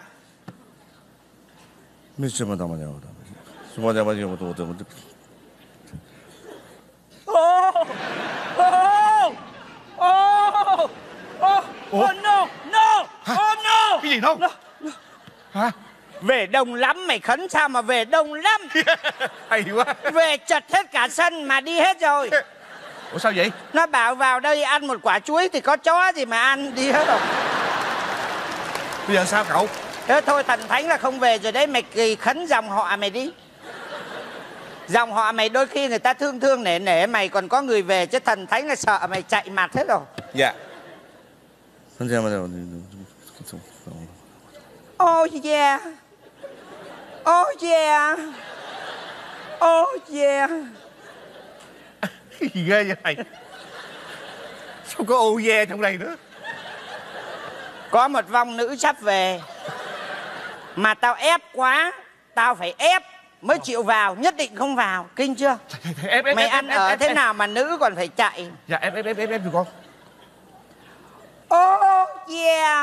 Oh, oh, oh, oh, oh no, no, oh no. Cái gì đâu? Hả? Về đông lắm, mày khấn sao mà về đông lắm. Hay quá. Về chật hết cả sân mà đi hết rồi. Ủa sao vậy? Nó bảo vào đây ăn một quả chuối thì có chó gì mà ăn, đi hết rồi. Bây giờ sao cậu? Thế thôi thần thánh là không về rồi đấy, mày kỳ khấn dòng họ mày đi. Dòng họ mày đôi khi người ta thương thương nể nể mày còn có người về, chứ thần thánh là sợ mày chạy mặt hết rồi. Dạ. Oh yeah. Oh yeah. Oh yeah. Cái gì ghê vậy thầy? Sao có ô ve trong đây nữa? Có một vong nữ sắp về. Mà tao ép quá. Tao phải ép mới chịu vào, nhất định không vào. Kinh chưa? Mày ăn ở thế nào mà nữ còn phải chạy. Dạ ép tụi con. Oh yeah.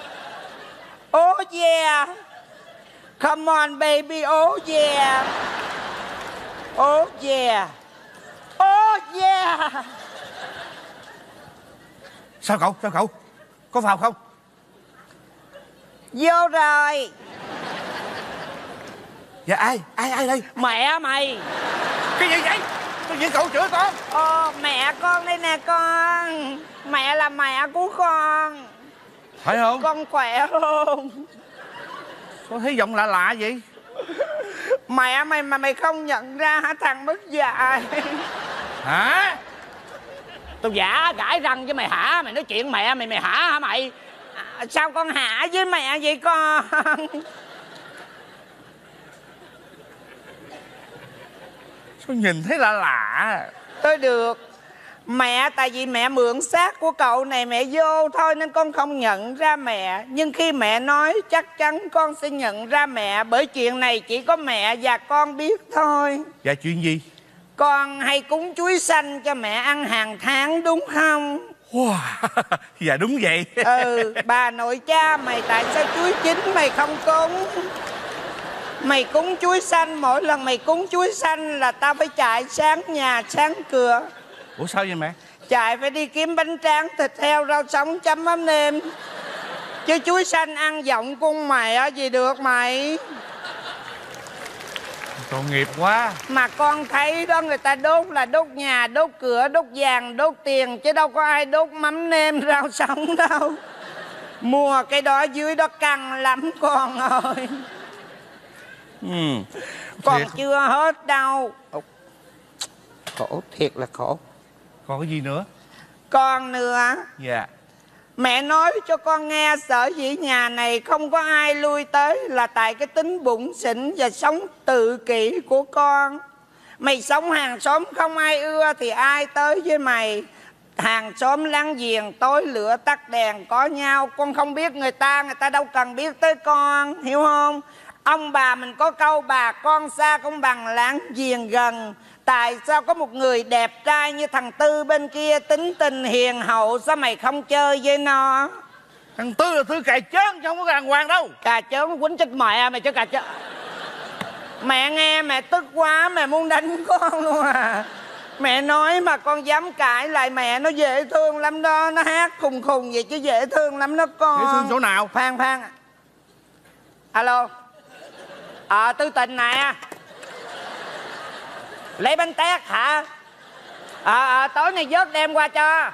Oh yeah. Come on baby, oh yeah. Oh yeah. Oh yeah. Sao cậu? Có vào không? Vô rồi. Dạ ai đây? Mẹ mày. Cái gì vậy? Tự nhiên cậu chửi con. Mẹ con đây nè con. Mẹ là mẹ của con. Phải không? Con khỏe không? Con thấy giọng lạ lạ vậy? Mẹ mày mà mày không nhận ra hả thằng mất dạy? Hả? Tôi giả gãi răng với mày hả? Mày nói chuyện mẹ mày hả hả mày? Sao con hả với mẹ vậy con? Sao nhìn thấy lạ lạ? Tôi được Mẹ, tại vì mẹ mượn xác của cậu này mẹ vô thôi nên con không nhận ra mẹ. Nhưng khi mẹ nói chắc chắn con sẽ nhận ra mẹ. Bởi chuyện này chỉ có mẹ và con biết thôi. Dạ chuyện gì? Con hay cúng chuối xanh cho mẹ ăn hàng tháng đúng không? Wow. Dạ đúng vậy. Bà nội cha mày tại sao chuối chín mày không cúng? Mày cúng chuối xanh, mỗi lần mày cúng chuối xanh là tao phải chạy sáng nhà sáng cửa. Ủa sao vậy mẹ? Chạy phải đi kiếm bánh tráng, thịt heo, rau sống, chấm mắm nêm. Chứ chuối xanh ăn giọng cung mày á gì được mày. Tội nghiệp quá. Mà con thấy đó, người ta đốt là đốt nhà, đốt cửa, đốt vàng, đốt tiền. Chứ đâu có ai đốt mắm nêm, rau sống đâu. Mua cái đó dưới đó căng lắm con ơi. Còn chưa hết đâu. Khổ, thiệt là khổ. Còn cái gì nữa? Con nữa. Dạ. Mẹ nói cho con nghe sở dĩ nhà này không có ai lui tới là tại cái tính bụng xỉn và sống tự kỷ của con. Mày sống hàng xóm không ai ưa thì ai tới với mày. Hàng xóm láng giềng tối lửa tắt đèn có nhau. Con không biết người ta đâu cần biết tới con, hiểu không? Ông bà mình có câu bà con xa không bằng láng giềng gần. Tại sao có một người đẹp trai như thằng Tư bên kia tính tình hiền hậu, sao mày không chơi với nó? Thằng Tư là Tư cà chớn chứ không có đàng hoàng đâu. Cà chớn quýnh chết mẹ mày chứ cà chớn. Mẹ nghe mẹ tức quá, mẹ muốn đánh con luôn à. Mẹ nói mà con dám cãi lại mẹ, nó dễ thương lắm đó. Nó hát khùng khùng vậy chứ dễ thương lắm đó con. Dễ thương chỗ nào? Phan. Alo. Tư Tình nè. Lấy bánh tét hả? Tối nay vớt đem qua cho.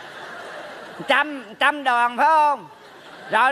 Trăm đòn phải không? Rồi.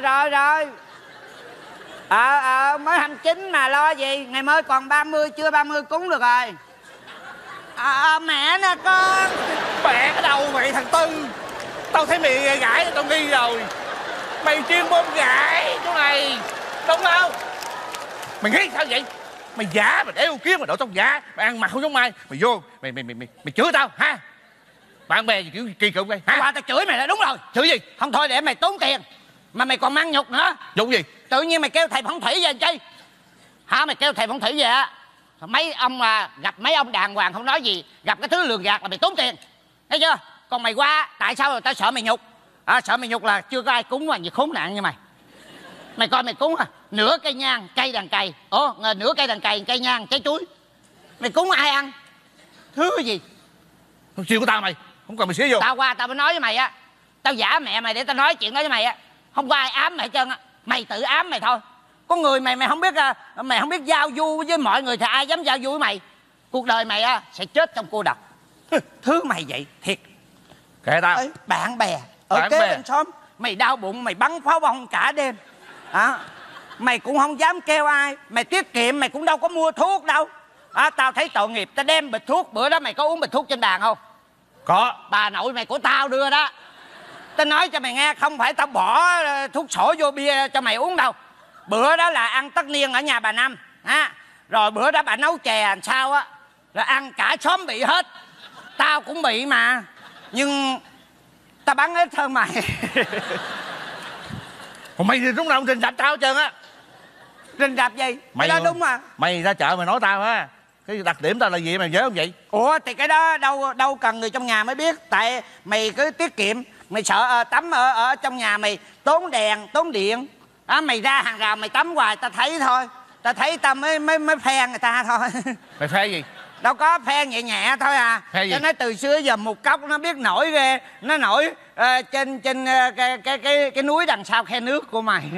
Mới 29 mà lo gì. Ngày mới còn 30, chưa 30 cúng được rồi. Mẹ nè con. Mẹ cái đầu mày thằng Tư. Tao thấy mày gãi tao nghi rồi. Mày chuyên môn gãi chỗ này đúng không? Mày nghĩ sao vậy? Mày giả, mày đeo kiếm, mày đội tóc giả, mày ăn mặc không giống ai. Mày vô, mày chửi tao ha? Bạn bè gì kiểu kỳ cục đây hả? Qua tao chửi mày là đúng rồi. Chửi gì? Không thôi để mày tốn tiền mà mày còn mang nhục nữa. Nhục gì? Tự nhiên mày kêu thầy phong thủy về chi hả? Mày kêu thầy phong thủy về á, mấy ông gặp mấy ông đàng hoàng không nói gì, gặp cái thứ lường gạt là mày tốn tiền, thấy chưa? Còn mày qua tại sao rồi? Tao sợ mày nhục. Sợ mày nhục là chưa có ai cúng mà gì khốn nạn như mày. Mày coi mày cúng nửa cây nhang cây đàn cày. Nửa cây đàn cày cây nhang trái chuối. Mày cúng ai ăn? Thứ gì? Không chịu của tao mày, không cần mày xía vô. Tao qua tao mới nói với mày á. Tao giả mẹ mày để tao nói chuyện đó với mày á. Không có ai ám mày hết trơn á. Mày tự ám mày thôi. Có người mày không biết giao du với mọi người thì ai dám giao du với mày. Cuộc đời mày á sẽ chết trong cô độc. Thứ mày vậy thiệt. Kệ tao. Bạn bè ở kế bên xóm mày đau bụng mày bắn pháo bông cả đêm. Mày cũng không dám kêu ai. Mày tiết kiệm mày cũng đâu có mua thuốc đâu. Tao thấy tội nghiệp. Tao đem bịch thuốc. Bữa đó mày có uống bịch thuốc trên bàn không? Có. Bà nội mày của tao đưa đó. Tao nói cho mày nghe, không phải tao bỏ thuốc sổ vô bia cho mày uống đâu. Bữa đó là ăn tất niên ở nhà bà Năm. Rồi bữa đó bà nấu chè làm sao á, rồi ăn cả xóm bị hết. Tao cũng bị mà. Nhưng tao bắn ít hơn mày. Còn mày thì lúc nào cũng rình rập tao hết trơn á. Rình rập gì? Mày Cái đó đúng mà. Mày ra chợ mày nói tao ha. Cái đặc điểm tao là gì mày nhớ không vậy? Ủa thì cái đó đâu cần người trong nhà mới biết. Tại mày cứ tiết kiệm. Mày sợ tắm ở trong nhà mày tốn đèn, tốn điện. Mày ra hàng rào mày tắm hoài tao thấy thôi. Tao thấy tao mới phe người ta thôi. Mày phe gì? Đâu có, phe nhẹ nhẹ thôi à. Phe gì? Cho nó từ xưa giờ một cốc nó biết nổi ghê. Nó nổi trên cái núi đằng sau khe nước của mày.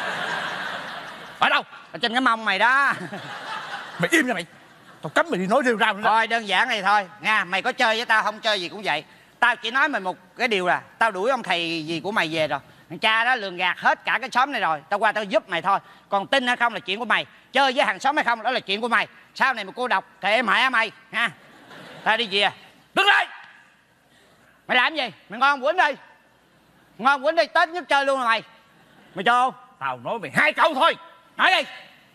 Ở đâu? Ở trên cái mông mày đó. Mày im nha mày. Tao cấm mày đi nói rêu rao nữa. Thôi đơn giản này thôi nha. Mày có chơi với tao không chơi gì cũng vậy. Tao chỉ nói mày một cái điều là tao đuổi ông thầy gì của mày về rồi. Thằng cha đó lường gạt hết cả cái xóm này rồi. Tao qua tao giúp mày thôi. Còn tin hay không là chuyện của mày. Chơi với hàng xóm hay không đó là chuyện của mày. Sau này mà cô độc kệ mẹ mày ha. Tao đi về. Đứng lại. Mày làm gì? Mày ngon quýnh đi. Ngon quýnh đi, Tết nhất chơi luôn rồi mày. Mày cho không? Tao nói mày 2 câu thôi. Nói đi.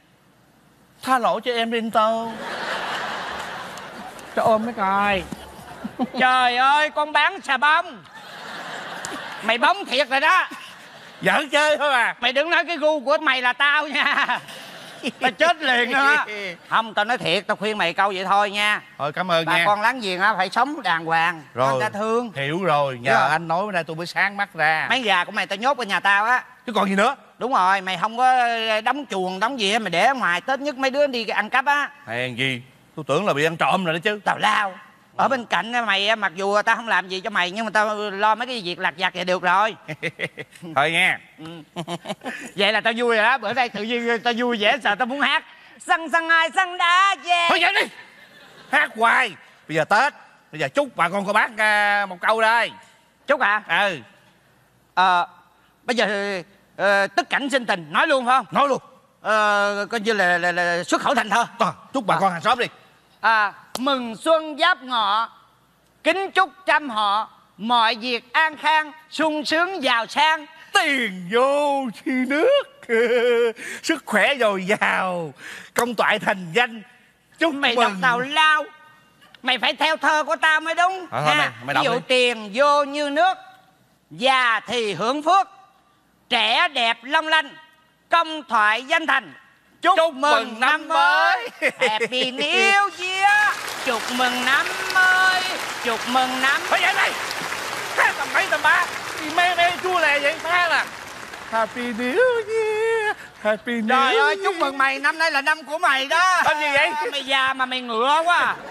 Tha lỗi cho em đi tao. Cho ôm mới coi. Trời ơi, con bán xà bông. Mày bóng thiệt rồi đó. Giỡn chơi thôi à. Mày đừng nói cái gu của mày là tao nha. Tao chết liền đó. Không, tao nói thiệt, tao khuyên mày câu vậy thôi nha. Thôi cảm ơn bà nha. con láng giềng á phải sống đàng hoàng, Rồi. người ta thương. Hiểu rồi, nhờ Hiểu. anh nói bữa nay tôi mới sáng mắt ra. Mấy gà của mày tao nhốt ở nhà tao á. Chứ còn gì nữa. Đúng rồi, mày không có đóng chuồng đóng gì hết, mày để ở ngoài, Tết nhất mấy đứa đi ăn cắp á. Hèn gì, tôi tưởng là bị ăn trộm rồi đó chứ. Tào lao. Ở bên cạnh mày, mặc dù tao không làm gì cho mày nhưng mà tao lo mấy cái việc lặt vặt vậy được rồi. Thôi nha. Vậy là tao vui rồi đó. Bữa nay tự nhiên tao vui vẻ, sợ tao muốn hát Săn săn ai săn đá về. Thôi vậy đi. Hát hoài. Bây giờ Tết, bây giờ chúc bà con cô bác một câu đây. Chúc hả? Bây giờ tức cảnh sinh tình nói luôn phải không? Nói luôn. Coi như là xuất khẩu thành thơ. Chúc bà con hàng xóm đi. Mừng xuân giáp ngọ, kính chúc trăm họ, mọi việc an khang, sung sướng giàu sang. Tiền vô chi nước, sức khỏe dồi dào, công toại thành danh. Chúc Mày mừng. đọc tào lao, mày phải theo thơ của tao mới đúng. Thôi, mày Ví đọc dụ đi. tiền vô như nước, già thì hưởng phước, trẻ đẹp long lanh, công thoại danh thành. Chúc mừng năm mới. Happy New Year. Chúc mừng năm mới. Chúc mừng năm. Thôi vậy này, hát tầm 7 tầm 3 thì mê chua lè vậy phải là Happy New Year, Happy New Trời ơi, Year. chúc mừng mày, năm nay là năm của mày đó. Làm gì vậy? Mày già mà mày ngựa quá.